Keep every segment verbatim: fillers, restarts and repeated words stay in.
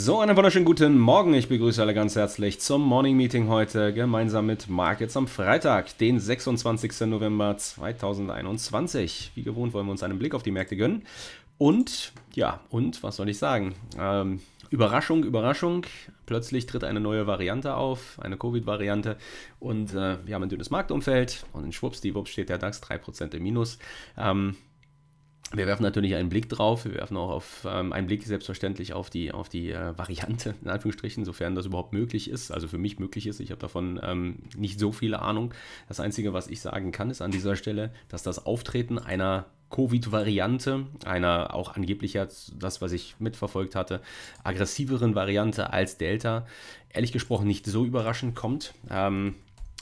So, einen wunderschönen guten Morgen. Ich begrüße alle ganz herzlich zum Morning Meeting heute gemeinsam mit Marc jetzt am Freitag, den sechsundzwanzigsten November zweitausendeinundzwanzig. Wie gewohnt wollen wir uns einen Blick auf die Märkte gönnen. Und, ja, und, was soll ich sagen? Ähm, Überraschung, Überraschung. Plötzlich tritt eine neue Variante auf, eine Covid-Variante. Und äh, wir haben ein dünnes Marktumfeld. Und in schwuppsdiwupps steht der DAX drei Prozent im Minus. Ähm, Wir werfen natürlich einen Blick drauf, wir werfen auch auf, ähm, einen Blick selbstverständlich auf die, auf die äh, Variante, in Anführungsstrichen, sofern das überhaupt möglich ist, also für mich möglich ist. Ich habe davon ähm, nicht so viele Ahnung. Das Einzige, was ich sagen kann, ist an dieser Stelle, dass das Auftreten einer Covid-Variante, einer auch angeblich jetzt, das, was ich mitverfolgt hatte, aggressiveren Variante als Delta, ehrlich gesprochen nicht so überraschend kommt. Ähm,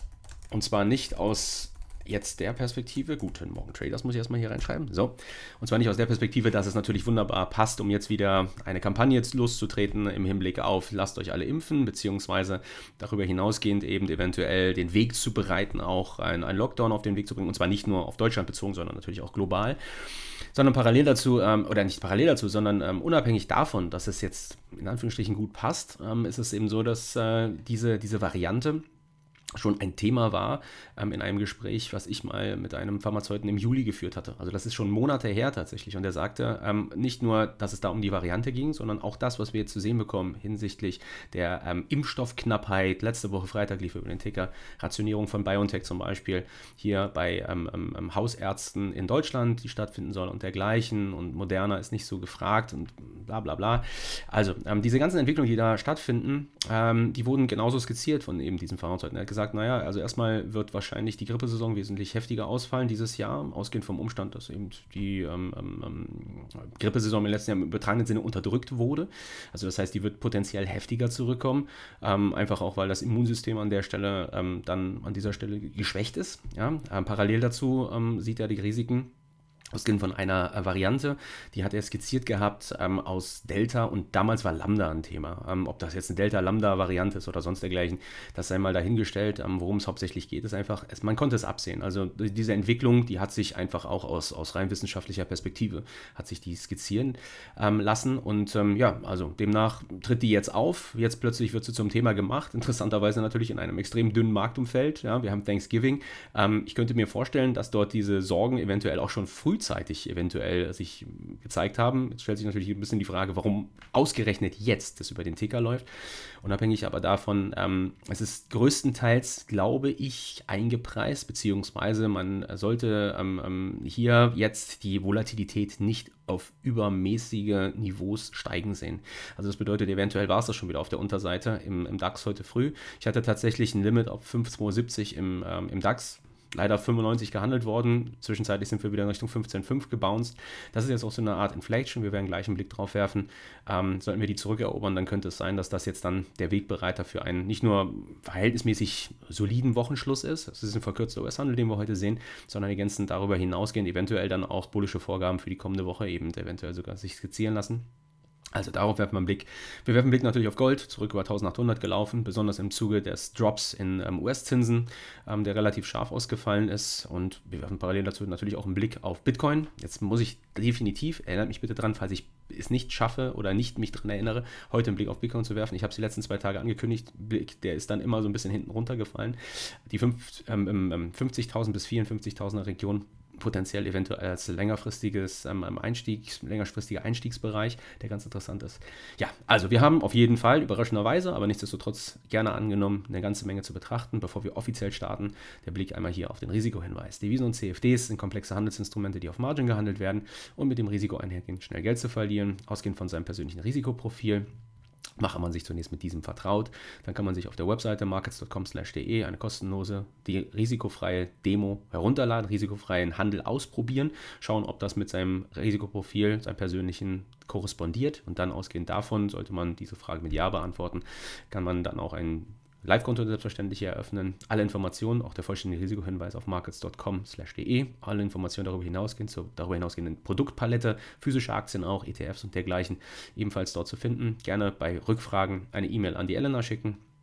und zwar nicht aus jetzt der Perspektive, guten Morgen Traders muss ich erstmal hier reinschreiben, so, und zwar nicht aus der Perspektive, dass es natürlich wunderbar passt, um jetzt wieder eine Kampagne jetzt loszutreten im Hinblick auf, lasst euch alle impfen, beziehungsweise darüber hinausgehend eben eventuell den Weg zu bereiten, auch ein, ein Lockdown auf den Weg zu bringen, und zwar nicht nur auf Deutschland bezogen, sondern natürlich auch global, sondern parallel dazu, ähm, oder nicht parallel dazu, sondern ähm, unabhängig davon, dass es jetzt in Anführungsstrichen gut passt, ähm, ist es eben so, dass äh, diese, diese Variante schon ein Thema war ähm, in einem Gespräch, was ich mal mit einem Pharmazeuten im Juli geführt hatte. Also das ist schon Monate her tatsächlich. Und er sagte ähm, nicht nur, dass es da um die Variante ging, sondern auch das, was wir jetzt zu sehen bekommen hinsichtlich der ähm, Impfstoffknappheit. Letzte Woche Freitag lief über den Ticker Rationierung von BioNTech zum Beispiel hier bei ähm, ähm, Hausärzten in Deutschland, die stattfinden soll und dergleichen. Und Moderna ist nicht so gefragt und bla bla bla. Also ähm, diese ganzen Entwicklungen, die da stattfinden, ähm, die wurden genauso skizziert von eben diesem Pharmazeuten. Er hat gesagt, sagt, naja, also erstmal wird wahrscheinlich die Grippesaison wesentlich heftiger ausfallen dieses Jahr, ausgehend vom Umstand, dass eben die ähm, ähm, Grippesaison im letzten Jahr im übertragenen Sinne unterdrückt wurde. Also das heißt, die wird potenziell heftiger zurückkommen, ähm, einfach auch, weil das Immunsystem an der Stelle ähm, dann an dieser Stelle geschwächt ist. Ja? Ähm, parallel dazu ähm, sieht er die Risiken ausgehend von einer äh, Variante, die hat er skizziert gehabt ähm, aus Delta und damals war Lambda ein Thema. Ähm, ob das jetzt eine Delta-Lambda-Variante ist oder sonst dergleichen, das sei mal dahingestellt. Ähm, worum es hauptsächlich geht, ist einfach, es, man konnte es absehen. Also diese Entwicklung, die hat sich einfach auch aus, aus rein wissenschaftlicher Perspektive, hat sich die skizzieren ähm, lassen und ähm, ja, also demnach tritt die jetzt auf. Jetzt plötzlich wird sie zum Thema gemacht, interessanterweise natürlich in einem extrem dünnen Marktumfeld. Ja, wir haben Thanksgiving. Ähm, ich könnte mir vorstellen, dass dort diese Sorgen eventuell auch schon früh frühzeitig eventuell sich gezeigt haben. Jetzt stellt sich natürlich ein bisschen die Frage, warum ausgerechnet jetzt das über den Ticker läuft. Unabhängig aber davon, ähm, es ist größtenteils, glaube ich, eingepreist, beziehungsweise man sollte ähm, hier jetzt die Volatilität nicht auf übermäßige Niveaus steigen sehen. Also das bedeutet, eventuell war es das schon wieder auf der Unterseite im, im DAX heute früh. Ich hatte tatsächlich ein Limit auf fünf Komma zweihundertsiebzig im, ähm, im DAX. Leider fünfundneunzig gehandelt worden. Zwischenzeitlich sind wir wieder in Richtung fünfzehn Komma fünf gebounced. Das ist jetzt auch so eine Art Inflation. Wir werden gleich einen Blick drauf werfen. Ähm, sollten wir die zurückerobern, dann könnte es sein, dass das jetzt dann der Wegbereiter für einen nicht nur verhältnismäßig soliden Wochenschluss ist. Das ist ein verkürzter U S-Handel, den wir heute sehen, sondern ergänzend darüber hinausgehend eventuell dann auch bullische Vorgaben für die kommende Woche eben eventuell sogar sich skizzieren lassen. Also darauf werfen wir einen Blick. Wir werfen einen Blick natürlich auf Gold, zurück über eintausendachthundert gelaufen, besonders im Zuge des Drops in ähm, U S-Zinsen, ähm, der relativ scharf ausgefallen ist. Und wir werfen parallel dazu natürlich auch einen Blick auf Bitcoin. Jetzt muss ich definitiv, erinnert mich bitte dran, falls ich es nicht schaffe oder nicht mich daran erinnere, heute einen Blick auf Bitcoin zu werfen. Ich habe es die letzten zwei Tage angekündigt, Blick, der ist dann immer so ein bisschen hinten runtergefallen. Die fünf, ähm, fünfzigtausend bis vierundfünfzigtausender Region potenziell eventuell als längerfristiges ähm, Einstiegs, längerfristiger Einstiegsbereich, der ganz interessant ist. Ja, also wir haben auf jeden Fall überraschenderweise, aber nichtsdestotrotz gerne angenommen, eine ganze Menge zu betrachten. Bevor wir offiziell starten, der Blick einmal hier auf den Risikohinweis. Devisen und C F Ds sind komplexe Handelsinstrumente, die auf Margin gehandelt werden und mit dem Risiko einhergehen, schnell Geld zu verlieren, ausgehend von seinem persönlichen Risikoprofil. Mache man sich zunächst mit diesem vertraut, dann kann man sich auf der Webseite markets punkt com slash de eine kostenlose, die risikofreie Demo herunterladen, risikofreien Handel ausprobieren, schauen, ob das mit seinem Risikoprofil, seinem persönlichen korrespondiert und dann ausgehend davon, sollte man diese Frage mit Ja beantworten, kann man dann auch ein Live-Konto selbstverständlich eröffnen. Alle Informationen, auch der vollständige Risikohinweis auf markets punkt com slash de. Alle Informationen darüber hinausgehen, zur darüber hinausgehenden Produktpalette, physische Aktien auch, E T Fs und dergleichen, ebenfalls dort zu finden. Gerne bei Rückfragen eine E-Mail an die Elena schicken.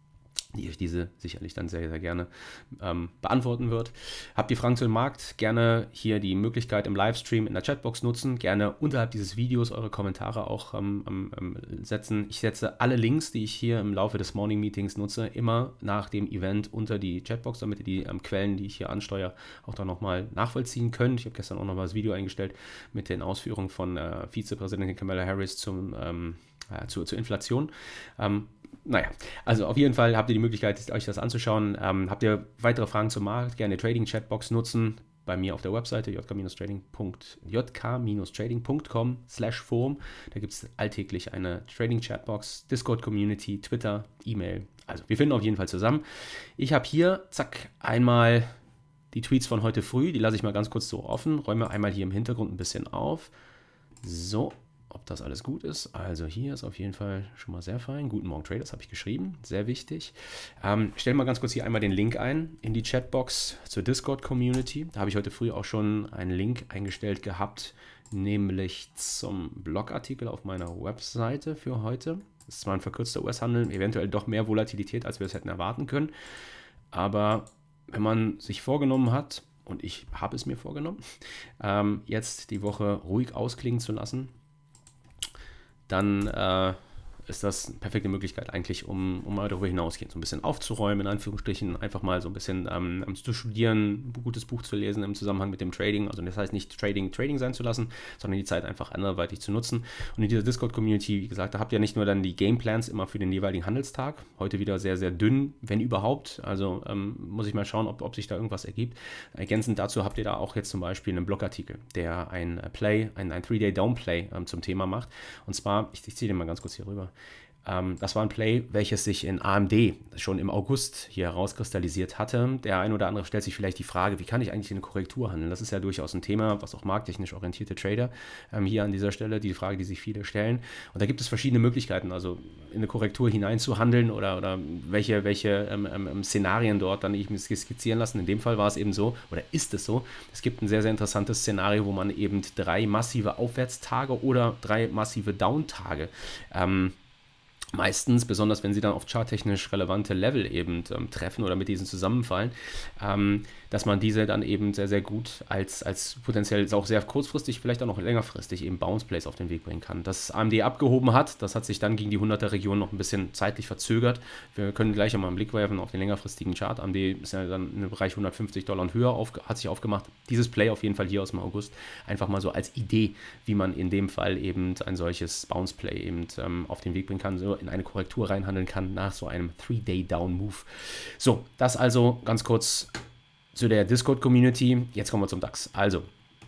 die euch diese sicherlich dann sehr, sehr gerne ähm, beantworten wird. Habt ihr Fragen zu dem Markt? Gerne hier die Möglichkeit im Livestream in der Chatbox nutzen. Gerne unterhalb dieses Videos eure Kommentare auch ähm, ähm, setzen. Ich setze alle Links, die ich hier im Laufe des Morning Meetings nutze, immer nach dem Event unter die Chatbox, damit ihr die ähm, Quellen, die ich hier ansteuere, auch dann nochmal nachvollziehen könnt. Ich habe gestern auch nochmal das Video eingestellt mit den Ausführungen von äh, Vizepräsidentin Kamala Harris zum, ähm, äh, zur, zur Inflation. Ähm, Naja, also auf jeden Fall habt ihr die Möglichkeit, euch das anzuschauen. Ähm, habt ihr weitere Fragen zum Markt, gerne Trading-Chatbox nutzen. Bei mir auf der Webseite j k Punkt com slash forum. Da gibt es alltäglich eine Trading-Chatbox, Discord-Community, Twitter, E-Mail. Also wir finden auf jeden Fall zusammen. Ich habe hier, zack, einmal die Tweets von heute früh. Die lasse ich mal ganz kurz so offen. Räume einmal hier im Hintergrund ein bisschen auf. So. Ob das alles gut ist. Also hier ist auf jeden Fall schon mal sehr fein. Guten Morgen Traders habe ich geschrieben, sehr wichtig. Ähm, ich stelle mal ganz kurz hier einmal den Link ein in die Chatbox zur Discord-Community. Da habe ich heute früh auch schon einen Link eingestellt gehabt, nämlich zum Blogartikel auf meiner Webseite für heute. Das ist zwar ein verkürzter U S-Handel, eventuell doch mehr Volatilität, als wir es hätten erwarten können. Aber wenn man sich vorgenommen hat, und ich habe es mir vorgenommen, ähm, jetzt die Woche ruhig ausklingen zu lassen, dann äh, ist das eine perfekte Möglichkeit eigentlich, um, um mal darüber hinausgehen, so ein bisschen aufzuräumen, in Anführungsstrichen, einfach mal so ein bisschen ähm, zu studieren, ein gutes Buch zu lesen im Zusammenhang mit dem Trading. Also das heißt nicht Trading Trading sein zu lassen, sondern die Zeit einfach anderweitig zu nutzen. Und in dieser Discord-Community, wie gesagt, da habt ihr nicht nur dann die Gameplans immer für den jeweiligen Handelstag, heute wieder sehr, sehr dünn, wenn überhaupt. Also ähm, muss ich mal schauen, ob, ob sich da irgendwas ergibt. Ergänzend dazu habt ihr da auch jetzt zum Beispiel einen Blogartikel, der ein Play, ein, ein Three-Day-Down-Play ähm, zum Thema macht. Und zwar, ich, ich ziehe den mal ganz kurz hier rüber. Das war ein Play, welches sich in A M D schon im August hier herauskristallisiert hatte. Der ein oder andere stellt sich vielleicht die Frage, wie kann ich eigentlich eine Korrektur handeln? Das ist ja durchaus ein Thema, was auch markttechnisch orientierte Trader ähm, hier an dieser Stelle, die Frage, die sich viele stellen. Und da gibt es verschiedene Möglichkeiten, also in eine Korrektur hinein zu handeln oder, oder welche, welche ähm, ähm, Szenarien dort dann ich mir skizzieren lassen. In dem Fall war es eben so, oder ist es so, es gibt ein sehr, sehr interessantes Szenario, wo man eben drei massive Aufwärtstage oder drei massive Downtage ähm, meistens, besonders wenn sie dann auf charttechnisch relevante Level eben ähm, treffen oder mit diesen zusammenfallen, ähm, dass man diese dann eben sehr, sehr gut als, als potenziell auch sehr kurzfristig, vielleicht auch noch längerfristig eben Bounce Plays auf den Weg bringen kann. Das A M D abgehoben hat, das hat sich dann gegen die hunderter Region noch ein bisschen zeitlich verzögert. Wir können gleich einmal einen Blick werfen auf den längerfristigen Chart. A M D ist ja dann im Bereich hundertfünfzig Dollar und höher, auf, hat sich aufgemacht. Dieses Play auf jeden Fall hier aus dem August, einfach mal so als Idee, wie man in dem Fall eben ein solches Bounce Play eben ähm, auf den Weg bringen kann, so in eine Korrektur reinhandeln kann nach so einem Three-Day-Down-Move. So, das also ganz kurz zu der Discord-Community. Jetzt kommen wir zum DAX. Also,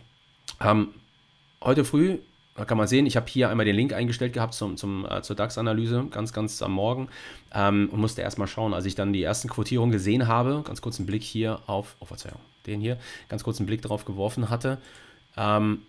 ähm, heute früh, da kann man sehen, ich habe hier einmal den Link eingestellt gehabt zum, zum, äh, zur DAX-Analyse, ganz, ganz am Morgen ähm, und musste erstmal schauen, als ich dann die ersten Quotierungen gesehen habe, ganz kurz einen Blick hier auf, oh Verzeihung, den hier, ganz kurz einen Blick drauf geworfen hatte, ähm,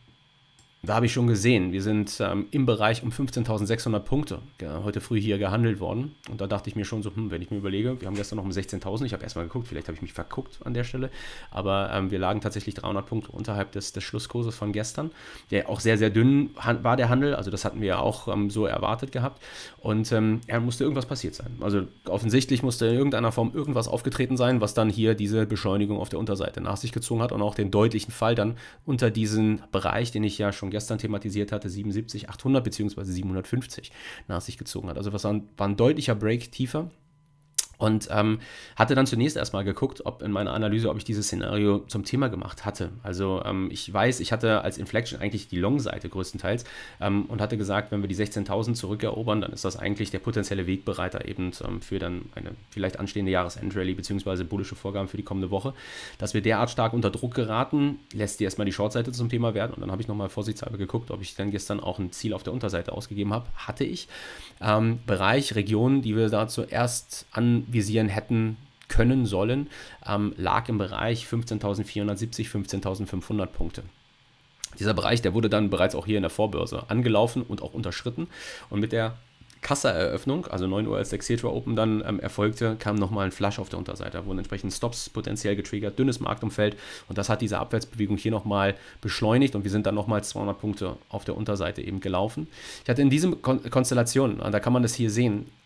da habe ich schon gesehen, wir sind ähm, im Bereich um fünfzehntausendsechshundert Punkte äh, heute früh hier gehandelt worden. Und da dachte ich mir schon so, hm, wenn ich mir überlege, wir haben gestern noch um sechzehntausend, ich habe erstmal geguckt, vielleicht habe ich mich verguckt an der Stelle, aber ähm, wir lagen tatsächlich dreihundert Punkte unterhalb des, des Schlusskurses von gestern, der auch sehr, sehr dünn war, der Handel, also das hatten wir ja auch ähm, so erwartet gehabt. Und ähm, ja, musste irgendwas passiert sein. Also offensichtlich musste in irgendeiner Form irgendwas aufgetreten sein, was dann hier diese Beschleunigung auf der Unterseite nach sich gezogen hat und auch den deutlichen Fall dann unter diesen Bereich, den ich ja schon gestern thematisiert hatte, siebenundsiebzig, achthundert bzw. siebenhundertfünfzig nach sich gezogen hat. Also was war ein, war ein deutlicher Break tiefer. Und ähm, hatte dann zunächst erstmal geguckt, ob in meiner Analyse, ob ich dieses Szenario zum Thema gemacht hatte. Also ähm, ich weiß, ich hatte als Inflection eigentlich die Long-Seite größtenteils ähm, und hatte gesagt, wenn wir die sechzehntausend zurückerobern, dann ist das eigentlich der potenzielle Wegbereiter eben ähm, für dann eine vielleicht anstehende Jahresendrallye bzw. bullische Vorgaben für die kommende Woche. Dass wir derart stark unter Druck geraten, lässt die erstmal die Short-Seite zum Thema werden. Und dann habe ich nochmal vorsichtshalber geguckt, ob ich dann gestern auch ein Ziel auf der Unterseite ausgegeben habe. Hatte ich. Ähm, Bereich, Region, die wir da zuerst anvisieren hätten können sollen, ähm, lag im Bereich fünfzehntausendvierhundertsiebzig, fünfzehntausendfünfhundert Punkte. Dieser Bereich, der wurde dann bereits auch hier in der Vorbörse angelaufen und auch unterschritten. Und mit der Kassaeröffnung, also neun Uhr als der Xetra Open dann ähm, erfolgte, kam nochmal ein Flush auf der Unterseite. Da wurden entsprechend Stops potenziell getriggert, dünnes Marktumfeld und das hat diese Abwärtsbewegung hier nochmal beschleunigt und wir sind dann nochmal zweihundert Punkte auf der Unterseite eben gelaufen. Ich hatte in diesen Kon Konstellationen, da kann man das hier sehen,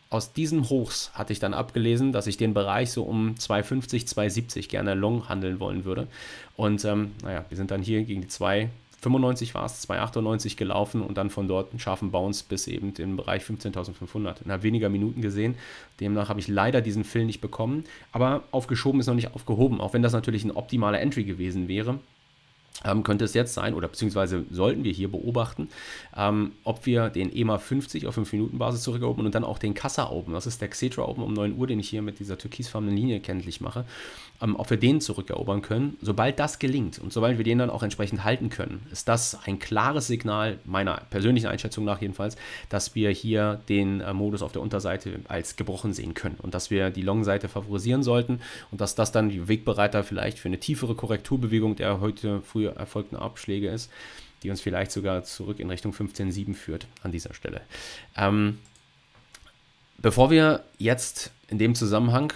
aus diesen Hochs hatte ich dann abgelesen, dass ich den Bereich so um zwei fünfzig, zwei siebzig gerne long handeln wollen würde. Und ähm, naja, wir sind dann hier gegen die zwei fünfundneunzig war es, zwei achtundneunzig gelaufen und dann von dort einen scharfen Bounce bis eben den Bereich fünfzehntausendfünfhundert. Innerhalb weniger Minuten gesehen. Demnach habe ich leider diesen Fill nicht bekommen. Aber aufgeschoben ist noch nicht aufgehoben, auch wenn das natürlich ein optimaler Entry gewesen wäre. Ähm, könnte es jetzt sein, oder beziehungsweise sollten wir hier beobachten, ähm, ob wir den E M A fünfzig auf fünf Minuten Basis zurückerobern und dann auch den Kassa Open, das ist der Xetra Open um neun Uhr, den ich hier mit dieser türkisfarbenen Linie kenntlich mache, ähm, ob wir den zurückerobern können. Sobald das gelingt und sobald wir den dann auch entsprechend halten können, ist das ein klares Signal, meiner persönlichen Einschätzung nach jedenfalls, dass wir hier den äh, Modus auf der Unterseite als gebrochen sehen können und dass wir die Long-Seite favorisieren sollten und dass das dann die Wegbereiter vielleicht für eine tiefere Korrekturbewegung der heute früher erfolgten Abschläge ist, die uns vielleicht sogar zurück in Richtung fünfzehn Komma sieben führt an dieser Stelle. Ähm, bevor wir jetzt in dem Zusammenhang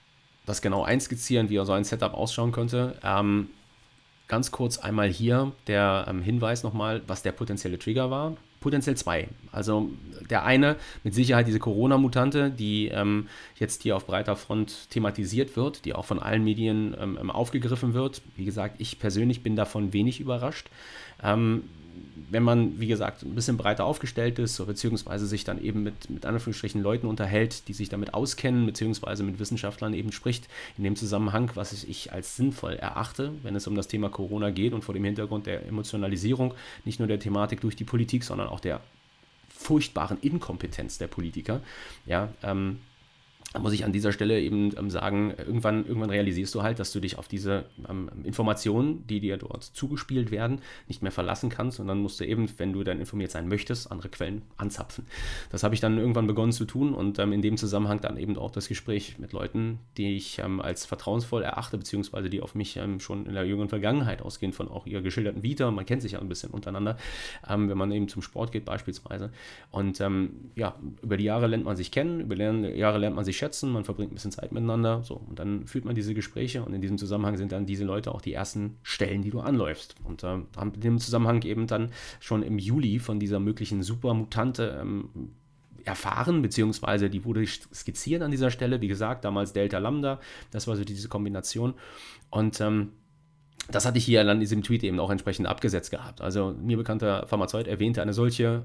das genau einskizzieren, wie so ein Setup ausschauen könnte, ähm, ganz kurz einmal hier der ähm, Hinweis nochmal, was der potenzielle Trigger war. Potenziell zwei. Also der eine mit Sicherheit diese Corona-Mutante, die ähm, jetzt hier auf breiter Front thematisiert wird, die auch von allen Medien ähm, aufgegriffen wird. Wie gesagt, ich persönlich bin davon wenig überrascht. Ähm, wenn man, wie gesagt, ein bisschen breiter aufgestellt ist, beziehungsweise sich dann eben mit, mit Anführungsstrichen Leuten unterhält, die sich damit auskennen, beziehungsweise mit Wissenschaftlern eben spricht, in dem Zusammenhang, was ich als sinnvoll erachte, wenn es um das Thema Corona geht und vor dem Hintergrund der Emotionalisierung, nicht nur der Thematik durch die Politik, sondern auch der furchtbaren Inkompetenz der Politiker, ja, ähm, muss ich an dieser Stelle eben ähm, sagen, irgendwann, irgendwann realisierst du halt, dass du dich auf diese ähm, Informationen, die dir dort zugespielt werden, nicht mehr verlassen kannst und dann musst du eben, wenn du dann informiert sein möchtest, andere Quellen anzapfen. Das habe ich dann irgendwann begonnen zu tun und ähm, in dem Zusammenhang dann eben auch das Gespräch mit Leuten, die ich ähm, als vertrauensvoll erachte, beziehungsweise die auf mich ähm, schon in der jüngeren Vergangenheit ausgehen, von auch ihrer geschilderten Vita, man kennt sich ja ein bisschen untereinander, ähm, wenn man eben zum Sport geht beispielsweise und ähm, ja, über die Jahre lernt man sich kennen, über die Jahre lernt man sich schätzen, man verbringt ein bisschen Zeit miteinander, so, und dann führt man diese Gespräche und in diesem Zusammenhang sind dann diese Leute auch die ersten Stellen, die du anläufst und äh, haben in dem Zusammenhang eben dann schon im Juli von dieser möglichen Supermutante ähm, erfahren, beziehungsweise die wurde skizziert an dieser Stelle, wie gesagt, damals Delta Lambda, das war so diese Kombination und ähm, das hatte ich hier in diesem Tweet eben auch entsprechend abgesetzt gehabt. Also mir bekannter Pharmazeut erwähnte eine solche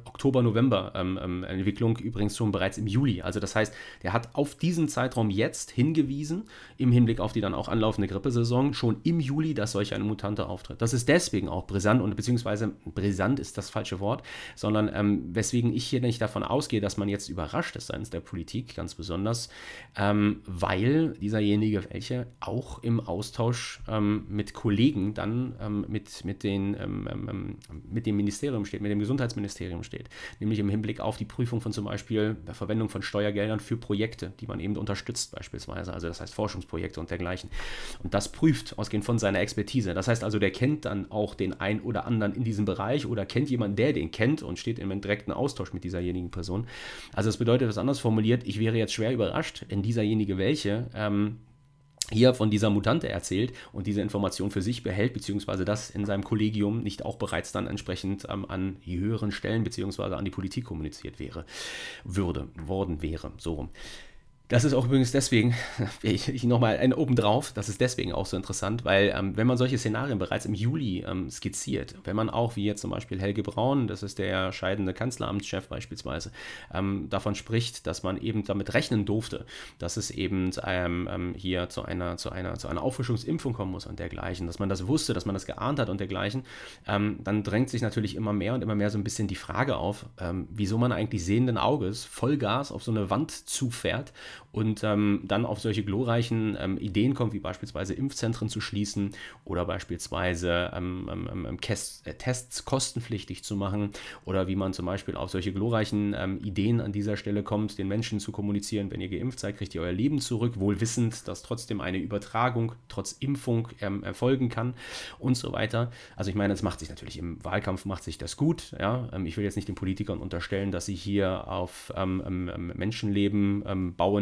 Oktober-November-Entwicklung ähm, übrigens schon bereits im Juli. Also das heißt, der hat auf diesen Zeitraum jetzt hingewiesen, im Hinblick auf die dann auch anlaufende Grippesaison, schon im Juli, dass solch eine Mutante auftritt. Das ist deswegen auch brisant und beziehungsweise brisant ist das falsche Wort, sondern ähm, weswegen ich hier nicht davon ausgehe, dass man jetzt überrascht ist seitens der Politik, ganz besonders, ähm, weil dieserjenige welche auch im Austausch ähm, mit Kollegen dann ähm, mit, mit, den, ähm, ähm, mit dem Ministerium steht, mit dem Gesundheitsministerium steht, nämlich im Hinblick auf die Prüfung von zum Beispiel der Verwendung von Steuergeldern für Projekte, die man eben unterstützt beispielsweise, also das heißt Forschungsprojekte und dergleichen. Und das prüft ausgehend von seiner Expertise. Das heißt also, der kennt dann auch den einen oder anderen in diesem Bereich oder kennt jemanden, der den kennt und steht im direkten Austausch mit dieserjenigen Person. Also das bedeutet, was anders formuliert, ich wäre jetzt schwer überrascht, wenn dieserjenige welche ähm, hier von dieser Mutante erzählt und diese Information für sich behält, beziehungsweise das in seinem Kollegium nicht auch bereits dann entsprechend ähm, an die höheren Stellen, beziehungsweise an die Politik kommuniziert wäre, würde, worden wäre, so rum. Das ist auch übrigens deswegen, ich, ich nochmal ein obendrauf, das ist deswegen auch so interessant, weil ähm, wenn man solche Szenarien bereits im Juli ähm, skizziert, wenn man auch, wie jetzt zum Beispiel Helge Braun, das ist der scheidende Kanzleramtschef beispielsweise, ähm, davon spricht, dass man eben damit rechnen durfte, dass es eben ähm, ähm, hier zu einer, zu, einer, zu einer Auffrischungsimpfung kommen muss und dergleichen, dass man das wusste, dass man das geahnt hat und dergleichen, ähm, dann drängt sich natürlich immer mehr und immer mehr so ein bisschen die Frage auf, ähm, wieso man eigentlich sehenden Auges Vollgas auf so eine Wand zufährt und ähm, dann auf solche glorreichen ähm, Ideen kommt, wie beispielsweise Impfzentren zu schließen oder beispielsweise ähm, ähm, Tests, äh, Tests kostenpflichtig zu machen oder wie man zum Beispiel auf solche glorreichen ähm, Ideen an dieser Stelle kommt, den Menschen zu kommunizieren, wenn ihr geimpft seid, kriegt ihr euer Leben zurück, wohl wissend, dass trotzdem eine Übertragung trotz Impfung ähm, erfolgen kann und so weiter. Also ich meine, es macht sich natürlich im Wahlkampf macht sich das gut. Ja? Ähm, ich will jetzt nicht den Politikern unterstellen, dass sie hier auf ähm, ähm, Menschenleben ähm, bauend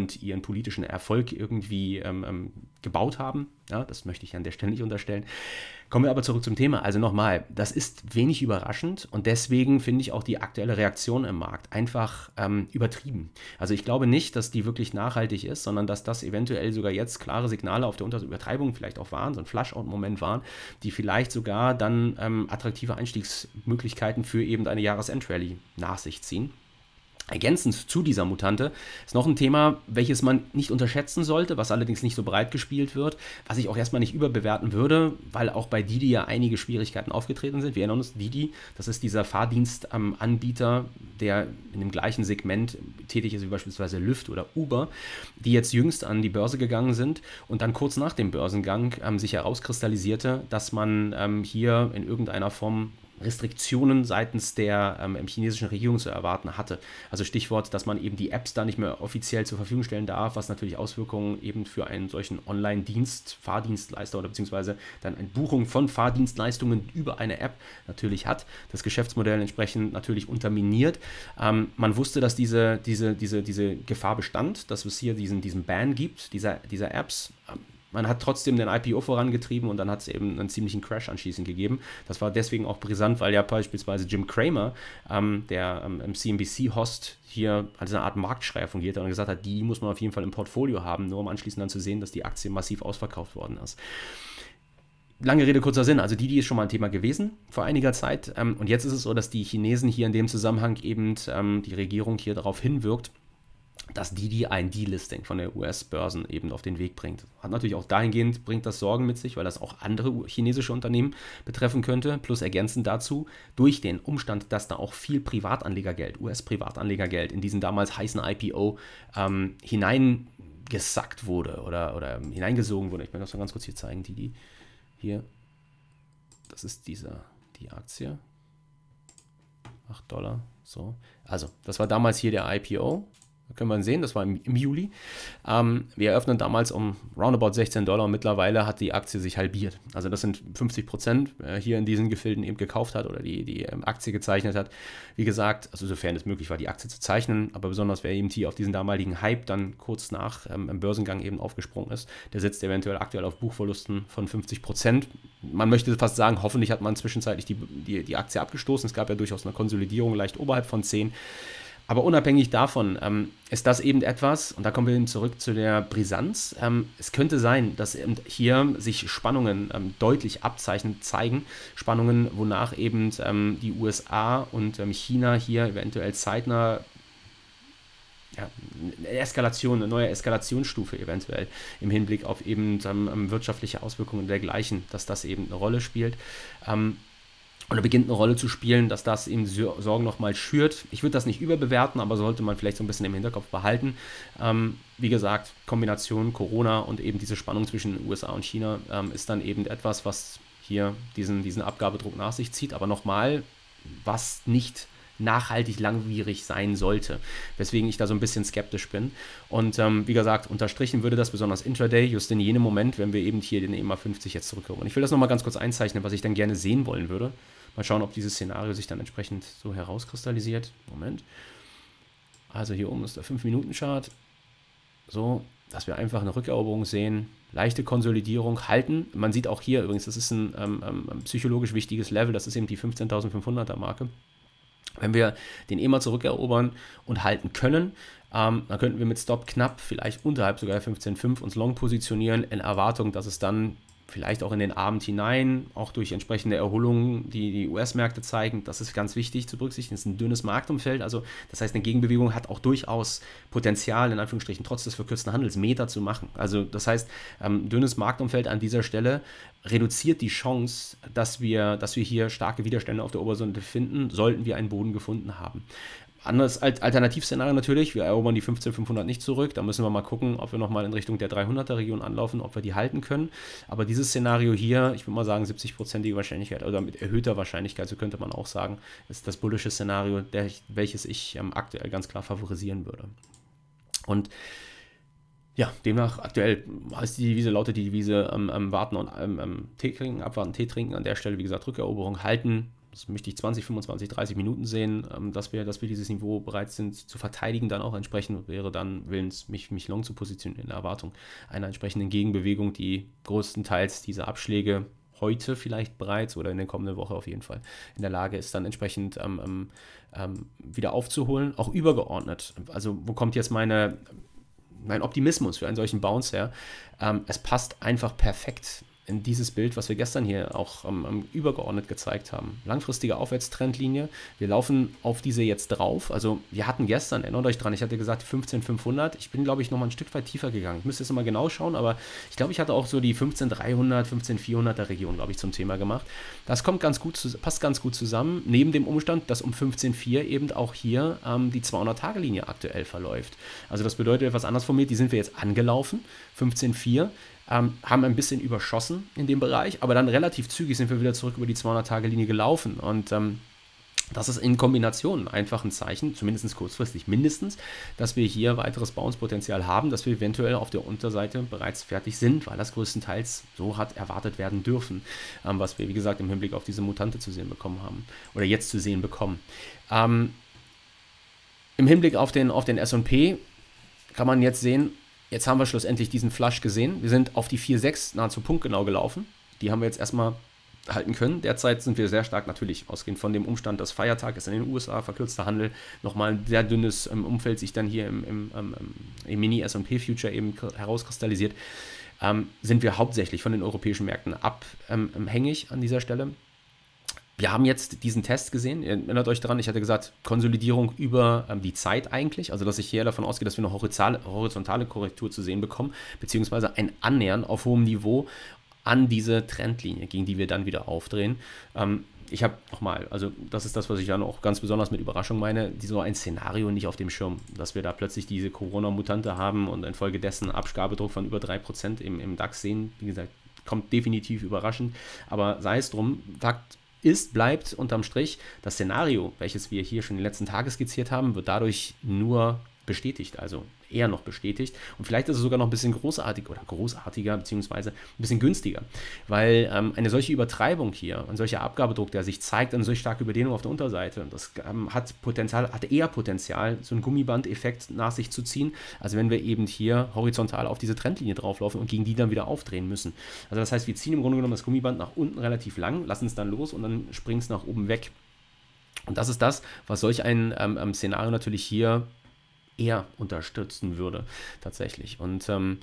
und ihren politischen Erfolg irgendwie ähm, ähm, gebaut haben. Ja, das möchte ich an der Stelle nicht unterstellen. Kommen wir aber zurück zum Thema. Also nochmal, das ist wenig überraschend und deswegen finde ich auch die aktuelle Reaktion im Markt einfach ähm, übertrieben. Also ich glaube nicht, dass die wirklich nachhaltig ist, sondern dass das eventuell sogar jetzt klare Signale auf der Unter- Übertreibung vielleicht auch waren, so ein Flush-Out-Moment waren, die vielleicht sogar dann ähm, attraktive Einstiegsmöglichkeiten für eben eine Jahresendrally nach sich ziehen. Ergänzend zu dieser Mutante ist noch ein Thema, welches man nicht unterschätzen sollte, was allerdings nicht so breit gespielt wird, was ich auch erstmal nicht überbewerten würde, weil auch bei Didi ja einige Schwierigkeiten aufgetreten sind. Wir erinnern uns, Didi, das ist dieser Fahrdienstanbieter, der in dem gleichen Segment tätig ist wie beispielsweise Lyft oder Uber, die jetzt jüngst an die Börse gegangen sind und dann kurz nach dem Börsengang ähm, sich herauskristallisierte, dass man ähm, hier in irgendeiner Form Restriktionen seitens der ähm, chinesischen Regierung zu erwarten hatte. Also Stichwort, dass man eben die Apps da nicht mehr offiziell zur Verfügung stellen darf, was natürlich Auswirkungen eben für einen solchen Online-Dienst, Fahrdienstleister oder beziehungsweise dann eine Buchung von Fahrdienstleistungen über eine App natürlich hat. Das Geschäftsmodell entsprechend natürlich unterminiert. Ähm, man wusste, dass diese, diese, diese, diese Gefahr bestand, dass es hier diesen, diesen Ban gibt, dieser, dieser Apps. Man hat trotzdem den I P O vorangetrieben und dann hat es eben einen ziemlichen Crash anschließend gegeben. Das war deswegen auch brisant, weil ja beispielsweise Jim Cramer, ähm, der ähm, C N B C-Host, hier als eine Art Marktschreier fungiert hat und gesagt hat, die muss man auf jeden Fall im Portfolio haben, nur um anschließend dann zu sehen, dass die Aktie massiv ausverkauft worden ist. Lange Rede, kurzer Sinn, also Didi ist schon mal ein Thema gewesen vor einiger Zeit ähm, und jetzt ist es so, dass die Chinesen hier in dem Zusammenhang eben ähm, die Regierung hier darauf hinwirkt, dass Didi ein Delisting von der U S-Börsen eben auf den Weg bringt. Hat natürlich auch dahingehend, bringt das Sorgen mit sich, weil das auch andere chinesische Unternehmen betreffen könnte. Plus ergänzend dazu, durch den Umstand, dass da auch viel Privatanlegergeld, U S-Privatanlegergeld in diesen damals heißen I P O ähm, hineingesackt wurde oder, oder hineingesogen wurde. Ich möchte das mal ganz kurz hier zeigen, Didi. Hier, das ist dieser, die Aktie. acht Dollar, so. Also, das war damals hier der I P O. Da können wir sehen, das war im, im Juli. Ähm, wir eröffnen damals um roundabout sechzehn Dollar und mittlerweile hat die Aktie sich halbiert. Also das sind fünfzig Prozent, wer hier in diesen Gefilden eben gekauft hat oder die, die ähm, Aktie gezeichnet hat. Wie gesagt, also sofern es möglich war, die Aktie zu zeichnen, aber besonders wer eben hier auf diesen damaligen Hype dann kurz nach ähm, im Börsengang eben aufgesprungen ist, der sitzt eventuell aktuell auf Buchverlusten von fünfzig Prozent. Man möchte fast sagen, hoffentlich hat man zwischenzeitlich die, die, die Aktie abgestoßen. Es gab ja durchaus eine Konsolidierung leicht oberhalb von zehn. Aber unabhängig davon ähm, ist das eben etwas, und da kommen wir eben zurück zu der Brisanz, ähm, es könnte sein, dass eben hier sich Spannungen ähm, deutlich abzeichnen, zeigen, Spannungen, wonach eben ähm, die U S A und ähm, China hier eventuell zeitnah ja, eine Eskalation, eine neue Eskalationsstufe eventuell im Hinblick auf eben ähm, wirtschaftliche Auswirkungen dergleichen, dass das eben eine Rolle spielt. Ähm, Oder beginnt eine Rolle zu spielen, dass das eben Sorgen nochmal schürt. Ich würde das nicht überbewerten, aber sollte man vielleicht so ein bisschen im Hinterkopf behalten. Ähm, wie gesagt, Kombination Corona und eben diese Spannung zwischen U S A und China ähm, ist dann eben etwas, was hier diesen, diesen Abgabedruck nach sich zieht. Aber nochmal, was nicht nachhaltig langwierig sein sollte, weswegen ich da so ein bisschen skeptisch bin. Und ähm, wie gesagt, unterstrichen würde das besonders Intraday, just in jenem Moment, wenn wir eben hier den E M A fünfzig jetzt zurückkommen. Und ich will das nochmal ganz kurz einzeichnen, was ich dann gerne sehen wollen würde. Mal schauen, ob dieses Szenario sich dann entsprechend so herauskristallisiert. Moment. Also hier oben ist der fünf Minuten Chart. So, dass wir einfach eine Rückeroberung sehen. Leichte Konsolidierung halten. Man sieht auch hier übrigens, das ist ein ähm, ähm, psychologisch wichtiges Level. Das ist eben die fünfzehntausendfünfhunderter Marke. Wenn wir den E M A zurückerobern und halten können, ähm, dann könnten wir mit Stop knapp, vielleicht unterhalb sogar fünfzehn Komma fünf uns long positionieren, in Erwartung, dass es dann vielleicht auch in den Abend hinein, auch durch entsprechende Erholungen, die die U S-Märkte zeigen, das ist ganz wichtig zu berücksichtigen, das ist ein dünnes Marktumfeld, also das heißt, eine Gegenbewegung hat auch durchaus Potenzial, in Anführungsstrichen, trotz des verkürzten Handels Meter zu machen. Also das heißt, ähm, dünnes Marktumfeld an dieser Stelle reduziert die Chance, dass wir, dass wir hier starke Widerstände auf der Oberseite finden, sollten wir einen Boden gefunden haben. Anderes Alternativszenario natürlich, wir erobern die fünfzehntausendfünfhundert nicht zurück, da müssen wir mal gucken, ob wir nochmal in Richtung der dreihunderter Region anlaufen, ob wir die halten können. Aber dieses Szenario hier, ich würde mal sagen siebzig-prozentige Wahrscheinlichkeit oder mit erhöhter Wahrscheinlichkeit, so könnte man auch sagen, ist das bullische Szenario, der, welches ich ähm, aktuell ganz klar favorisieren würde. Und ja, demnach aktuell heißt die Devise, lautet die Devise, ähm, ähm, warten und ähm, Tee trinken, abwarten, Tee trinken, an der Stelle, wie gesagt, Rückeroberung halten. das möchte ich zwanzig, fünfundzwanzig, dreißig Minuten sehen, ähm, dass, wir, dass wir dieses Niveau bereit sind zu verteidigen, dann auch entsprechend wäre dann willens, mich, mich long zu positionieren in der Erwartung einer entsprechenden Gegenbewegung, die größtenteils diese Abschläge heute vielleicht bereits oder in der kommenden Woche auf jeden Fall in der Lage ist, dann entsprechend ähm, ähm, wieder aufzuholen, auch übergeordnet. Also wo kommt jetzt meine, mein Optimismus für einen solchen Bounce her? Ähm, es passt einfach perfekt in dieses Bild, was wir gestern hier auch ähm, übergeordnet gezeigt haben. Langfristige Aufwärtstrendlinie. Wir laufen auf diese jetzt drauf. Also wir hatten gestern, erinnert euch dran, ich hatte gesagt fünfzehntausendfünfhundert. Ich bin, glaube ich, nochmal ein Stück weit tiefer gegangen. Ich müsste jetzt mal genau schauen, aber ich glaube, ich hatte auch so die fünfzehntausenddreihundert, fünfzehntausendvierhunderter Region, glaube ich, zum Thema gemacht. Das kommt ganz gut, passt ganz gut zusammen, neben dem Umstand, dass um fünfzehntausendvierhundert eben auch hier ähm, die zweihundert-Tage-Linie aktuell verläuft. Also das bedeutet etwas anders formuliert, die sind wir jetzt angelaufen, fünfzehntausendvierhundert. Ähm, haben ein bisschen überschossen in dem Bereich, aber dann relativ zügig sind wir wieder zurück über die zweihundert-Tage-Linie gelaufen und ähm, das ist in Kombination einfach ein Zeichen, zumindest kurzfristig mindestens, dass wir hier weiteres Bounce-Potenzial haben, dass wir eventuell auf der Unterseite bereits fertig sind, weil das größtenteils so hat erwartet werden dürfen, ähm, was wir, wie gesagt, im Hinblick auf diese Mutante zu sehen bekommen haben oder jetzt zu sehen bekommen. Ähm, Im Hinblick auf den, auf den S und P kann man jetzt sehen, jetzt haben wir schlussendlich diesen Flush gesehen. Wir sind auf die vier Komma sechs nahezu punktgenau gelaufen. Die haben wir jetzt erstmal halten können. Derzeit sind wir sehr stark natürlich ausgehend von dem Umstand, dass Feiertag ist in den U S A, verkürzter Handel, nochmal ein sehr dünnes ähm, Umfeld sich dann hier im, im, im, im Mini-S und P-Future eben herauskristallisiert, ähm, sind wir hauptsächlich von den europäischen Märkten abhängig ähm, an dieser Stelle. Wir haben jetzt diesen Test gesehen, ihr erinnert euch daran, ich hatte gesagt, Konsolidierung über ähm, die Zeit eigentlich, also dass ich hier davon ausgehe, dass wir eine horizontale, horizontale Korrektur zu sehen bekommen, beziehungsweise ein Annähern auf hohem Niveau an diese Trendlinie, gegen die wir dann wieder aufdrehen. Ähm, ich habe nochmal, also das ist das, was ich dann auch ganz besonders mit Überraschung meine, die, so ein Szenario nicht auf dem Schirm, dass wir da plötzlich diese Corona-Mutante haben und infolgedessen Abgabedruck von über drei Prozent im, im DAX sehen. Wie gesagt, kommt definitiv überraschend, aber sei es drum, Fakt ist, bleibt unterm Strich, das Szenario, welches wir hier schon in den letzten Tagen skizziert haben, wird dadurch nur bestätigt, also eher noch bestätigt und vielleicht ist es sogar noch ein bisschen großartiger oder großartiger, beziehungsweise ein bisschen günstiger, weil ähm, eine solche Übertreibung hier, ein solcher Abgabedruck, der sich zeigt, eine solch starke Überdehnung auf der Unterseite, das ähm, hat Potenzial, hat eher Potenzial, so einen Gummiband-Effekt nach sich zu ziehen, als wenn wir eben hier horizontal auf diese Trendlinie drauflaufen und gegen die dann wieder aufdrehen müssen. Also das heißt, wir ziehen im Grunde genommen das Gummiband nach unten relativ lang, lassen es dann los und dann springt es nach oben weg. Und das ist das, was solch ein ähm, Szenario natürlich hier eher unterstützen würde, tatsächlich. Und ähm,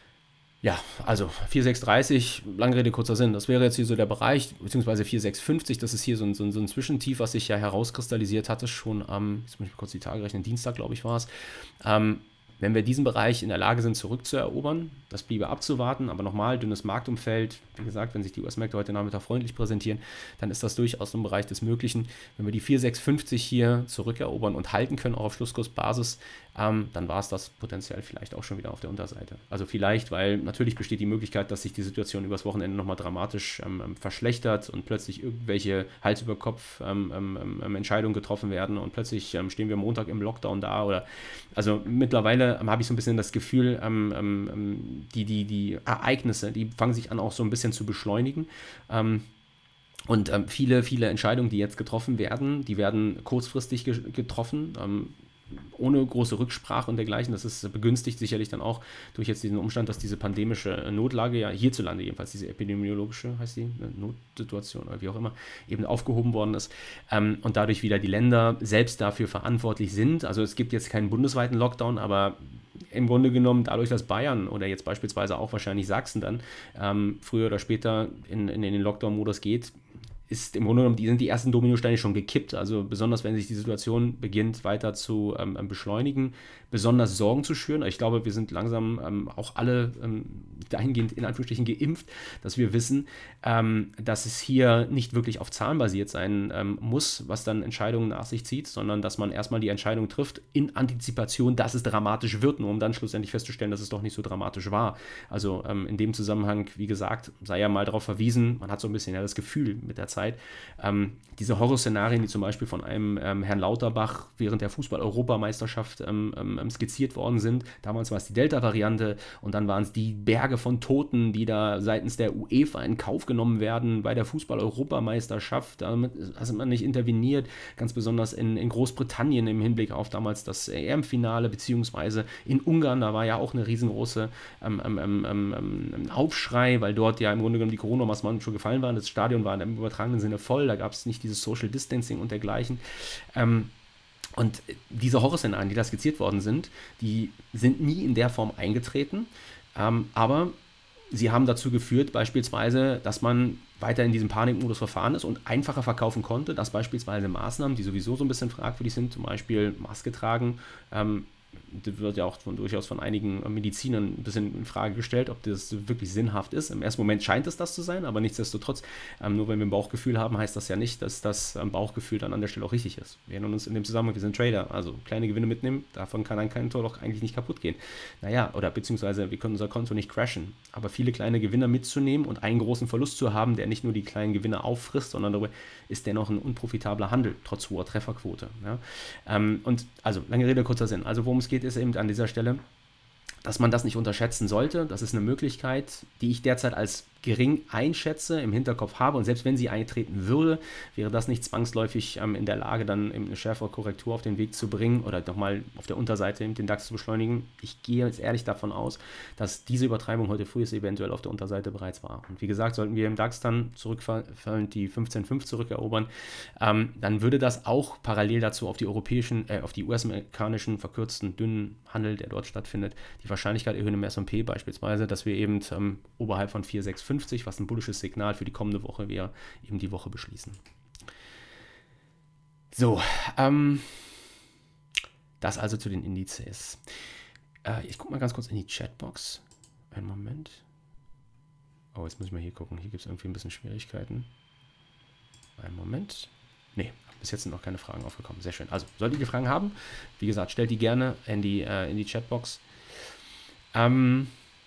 ja, also vier Komma sechs dreißig, lange Rede, kurzer Sinn, das wäre jetzt hier so der Bereich, beziehungsweise vier Komma sechs fünfzig, das ist hier so ein, so ein, so ein Zwischentief, was sich ja herauskristallisiert hatte, schon am, jetzt muss ich mal kurz die Tage rechnen, Dienstag, glaube ich, war es. Ähm, Wenn wir diesen Bereich in der Lage sind, zurückzuerobern, das bliebe abzuwarten, aber nochmal, dünnes Marktumfeld, wie gesagt, wenn sich die U S-Märkte heute Nachmittag freundlich präsentieren, dann ist das durchaus im Bereich des Möglichen. Wenn wir die vier Komma sechs fünfzig hier zurückerobern und halten können, auch auf Schlusskursbasis, ähm, dann war es das potenziell vielleicht auch schon wieder auf der Unterseite. Also vielleicht, weil natürlich besteht die Möglichkeit, dass sich die Situation übers Wochenende nochmal dramatisch ähm, verschlechtert und plötzlich irgendwelche Hals über Kopf ähm, ähm, Entscheidungen getroffen werden und plötzlich ähm, stehen wir Montag im Lockdown da oder also mittlerweile habe ich so ein bisschen das Gefühl, ähm, ähm, die, die, die Ereignisse, die fangen sich an auch so ein bisschen zu beschleunigen. Ähm, und ähm, viele, viele Entscheidungen, die jetzt getroffen werden, die werden kurzfristig ge- getroffen. Ähm, ohne große Rücksprache und dergleichen. Das ist begünstigt sicherlich dann auch durch jetzt diesen Umstand, dass diese pandemische Notlage ja hierzulande jedenfalls, diese epidemiologische, heißt die, Notsituation oder wie auch immer, eben aufgehoben worden ist ähm, und dadurch wieder die Länder selbst dafür verantwortlich sind. Also es gibt jetzt keinen bundesweiten Lockdown, aber im Grunde genommen dadurch, dass Bayern oder jetzt beispielsweise auch wahrscheinlich Sachsen dann ähm, früher oder später in, in, in den Lockdown-Modus geht, ist im Grunde genommen, die sind die ersten Dominosteine schon gekippt, also besonders wenn sich die Situation beginnt weiter zu ähm, beschleunigen, besonders Sorgen zu schüren. Ich glaube, wir sind langsam ähm, auch alle ähm, dahingehend in Anführungsstrichen geimpft, dass wir wissen, ähm, dass es hier nicht wirklich auf Zahlen basiert sein ähm, muss, was dann Entscheidungen nach sich zieht, sondern dass man erstmal die Entscheidung trifft in Antizipation, dass es dramatisch wird, nur um dann schlussendlich festzustellen, dass es doch nicht so dramatisch war. Also ähm, in dem Zusammenhang, wie gesagt, sei ja mal darauf verwiesen, man hat so ein bisschen ja das Gefühl mit der Zeit, Zeit. Ähm, diese Horrorszenarien, die zum Beispiel von einem ähm, Herrn Lauterbach während der Fußball-Europameisterschaft ähm, ähm, skizziert worden sind. Damals war es die Delta-Variante und dann waren es die Berge von Toten, die da seitens der UEFA in Kauf genommen werden bei der Fußball-Europameisterschaft. Damit hat man nicht interveniert, ganz besonders in, in Großbritannien im Hinblick auf damals das E M-Finale, beziehungsweise in Ungarn, da war ja auch eine riesengroße ähm, ähm, ähm, ähm, Aufschrei, weil dort ja im Grunde genommen die Corona-Maßnahmen schon gefallen waren. Das Stadion war im übertragenen Sinne voll, da gab es nicht dieses Social Distancing und dergleichen. Ähm, und diese Horrorszenarien, die da skizziert worden sind, die sind nie in der Form eingetreten, ähm, aber sie haben dazu geführt, beispielsweise, dass man weiter in diesem Panikmodus verfahren ist und einfacher verkaufen konnte, dass beispielsweise Maßnahmen, die sowieso so ein bisschen fragwürdig sind, zum Beispiel Maske tragen, ähm, das wird ja auch von, durchaus von einigen Medizinern ein bisschen in Frage gestellt, ob das wirklich sinnhaft ist. Im ersten Moment scheint es das zu sein, aber nichtsdestotrotz, ähm, nur wenn wir ein Bauchgefühl haben, heißt das ja nicht, dass das ähm, Bauchgefühl dann an der Stelle auch richtig ist. Wir erinnern uns in dem Zusammenhang, wir sind Trader, also kleine Gewinne mitnehmen, davon kann ein kein Tor doch eigentlich nicht kaputt gehen. Naja, oder beziehungsweise wir können unser Konto nicht crashen, aber viele kleine Gewinner mitzunehmen und einen großen Verlust zu haben, der nicht nur die kleinen Gewinne auffrisst, sondern darüber ist dennoch ein unprofitabler Handel, trotz hoher Trefferquote. Ja? Ähm, und also, lange Rede, kurzer Sinn. Also worum es geht, ist eben an dieser Stelle, dass man das nicht unterschätzen sollte. Das ist eine Möglichkeit, die ich derzeit als gering einschätze, im Hinterkopf habe, und selbst wenn sie eintreten würde, wäre das nicht zwangsläufig ähm, in der Lage, dann eben eine schärfere Korrektur auf den Weg zu bringen oder nochmal auf der Unterseite den DAX zu beschleunigen. Ich gehe jetzt ehrlich davon aus, dass diese Übertreibung heute früh ist eventuell auf der Unterseite bereits war. Und wie gesagt, sollten wir im DAX dann zurückfallen, die fünfzehn Komma fünf zurückerobern, ähm, dann würde das auch parallel dazu auf die europäischen, äh, auf die U S-amerikanischen verkürzten, dünnen Handel, der dort stattfindet, die Wahrscheinlichkeit erhöhen im S und P beispielsweise, dass wir eben ähm, oberhalb von vier Komma sechs fünfzig, was ein bullisches Signal für die kommende Woche wäre, eben die Woche beschließen. So, ähm, das also zu den Indizes. Äh, ich gucke mal ganz kurz in die Chatbox. Einen Moment. Oh, jetzt muss ich mal hier gucken. Hier gibt es irgendwie ein bisschen Schwierigkeiten. Einen Moment. Nee, bis jetzt sind noch keine Fragen aufgekommen. Sehr schön. Also, solltet ihr Fragen haben, wie gesagt, stellt die gerne in die, äh, in die Chatbox. Ähm...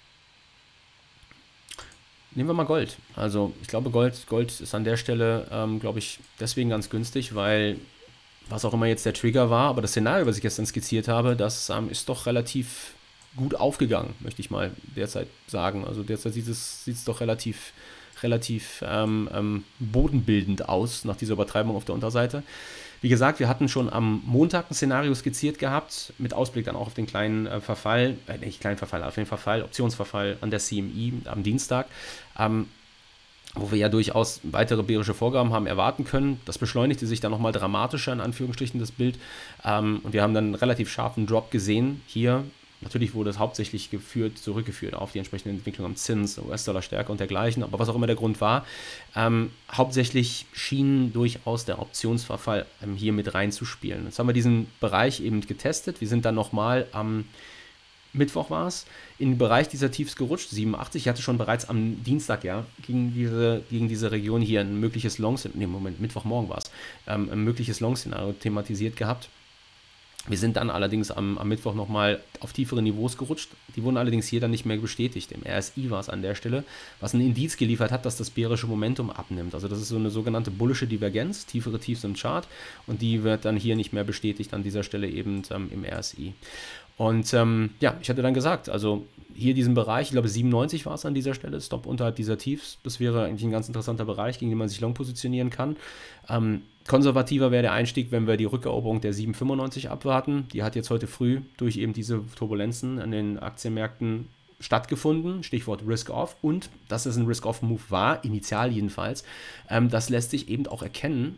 Nehmen wir mal Gold. Also ich glaube, Gold, Gold ist an der Stelle, ähm, glaube ich, deswegen ganz günstig, weil was auch immer jetzt der Trigger war, aber das Szenario, was ich gestern skizziert habe, das ähm, ist doch relativ gut aufgegangen, möchte ich mal derzeit sagen. Also derzeit sieht es, sieht es doch relativ, relativ ähm, ähm, bodenbildend aus nach dieser Übertreibung auf der Unterseite. Wie gesagt, wir hatten schon am Montag ein Szenario skizziert gehabt, mit Ausblick dann auch auf den kleinen äh, Verfall, äh, nicht kleinen Verfall, auf den Verfall, Optionsverfall an der C M E am Dienstag, ähm, wo wir ja durchaus weitere bärische Vorgaben haben erwarten können. Das beschleunigte sich dann nochmal dramatischer, in Anführungsstrichen, das Bild. Ähm, und wir haben dann einen relativ scharfen Drop gesehen hier. Natürlich wurde es hauptsächlich geführt, zurückgeführt auf die entsprechende Entwicklung am Zins, U S-Dollar-Stärke und dergleichen, aber was auch immer der Grund war, ähm, hauptsächlich schien durchaus der Optionsverfall ähm, hier mit reinzuspielen. Jetzt haben wir diesen Bereich eben getestet, wir sind dann nochmal am Mittwoch war es, in den Bereich dieser Tiefs gerutscht, siebenundachtzig. Ich hatte schon bereits am Dienstag, ja, gegen diese, gegen diese Region hier ein mögliches Long-Szenario, nee, Moment, Mittwochmorgen war es, ähm, ein mögliches Long-Szenario thematisiert gehabt. Wir sind dann allerdings am, am Mittwoch nochmal auf tiefere Niveaus gerutscht. Die wurden allerdings hier dann nicht mehr bestätigt. Im R S I war es an der Stelle, was ein Indiz geliefert hat, dass das bärische Momentum abnimmt. Also das ist so eine sogenannte bullische Divergenz, tiefere Tiefs im Chart, und die wird dann hier nicht mehr bestätigt an dieser Stelle eben ähm, im R S I. Und ähm, ja, ich hatte dann gesagt, also hier diesen Bereich, ich glaube siebenundneunzig war es an dieser Stelle, Stop unterhalb dieser Tiefs, das wäre eigentlich ein ganz interessanter Bereich, gegen den man sich long positionieren kann. Ähm, konservativer wäre der Einstieg, wenn wir die Rückeroberung der sieben Komma fünfundneunzig abwarten. Die hat jetzt heute früh durch eben diese Turbulenzen an den Aktienmärkten stattgefunden, Stichwort Risk-Off, und dass es ein Risk-Off-Move war, initial jedenfalls, ähm, das lässt sich eben auch erkennen.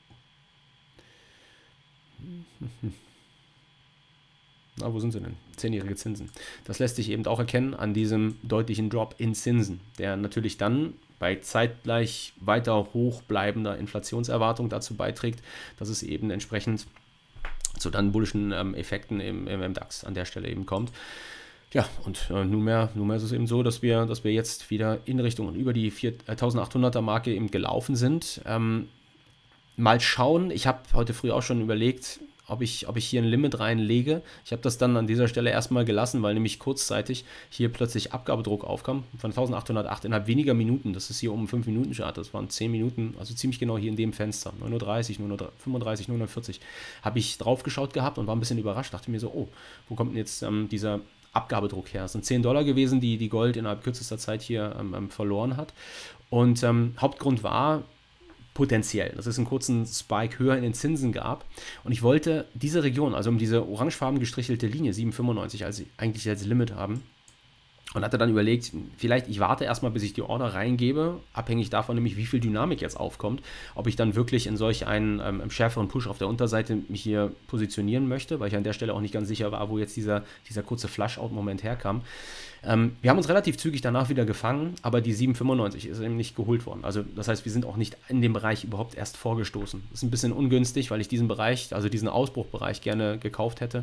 Na, wo sind sie denn? Zehnjährige Zinsen. Das lässt sich eben auch erkennen an diesem deutlichen Drop in Zinsen, der natürlich dann bei zeitgleich weiter hoch bleibender Inflationserwartung dazu beiträgt, dass es eben entsprechend zu dann bullischen ähm, Effekten im, im, im DAX an der Stelle eben kommt. Ja, und äh, nunmehr, nunmehr ist es eben so, dass wir, dass wir jetzt wieder in Richtung und über die viertausendachthunderter Marke eben gelaufen sind. Ähm, mal schauen, ich habe heute früh auch schon überlegt, ob ich, ob ich hier ein Limit reinlege. Ich habe das dann an dieser Stelle erstmal gelassen, weil nämlich kurzzeitig hier plötzlich Abgabedruck aufkam von eintausendachthundertacht innerhalb weniger Minuten. Das ist hier um fünf Minuten Chart, das waren zehn Minuten, also ziemlich genau hier in dem Fenster. neun Uhr dreißig, neun Uhr fünfunddreißig, neun Uhr vierzig habe ich drauf geschaut gehabt und war ein bisschen überrascht. Dachte mir so, oh, wo kommt denn jetzt ähm, dieser Abgabedruck her? Das sind zehn Dollar gewesen, die die Gold innerhalb kürzester Zeit hier ähm, verloren hat. Und ähm, Hauptgrund war potenziell, dass es einen kurzen Spike höher in den Zinsen gab. Und ich wollte diese Region, also um diese orangefarben gestrichelte Linie sieben Komma fünfundneunzig als eigentlich als Limit haben. Und hatte dann überlegt, vielleicht ich warte erstmal, bis ich die Order reingebe, abhängig davon nämlich, wie viel Dynamik jetzt aufkommt, ob ich dann wirklich in solch einen ähm, schärferen Push auf der Unterseite mich hier positionieren möchte, weil ich an der Stelle auch nicht ganz sicher war, wo jetzt dieser, dieser kurze Flush-Out-Moment herkam. Ähm, wir haben uns relativ zügig danach wieder gefangen, aber die sieben Komma fünfundneunzig ist eben nicht geholt worden. Also das heißt, wir sind auch nicht in dem Bereich überhaupt erst vorgestoßen. Das ist ein bisschen ungünstig, weil ich diesen Bereich, also diesen Ausbruchbereich gerne gekauft hätte.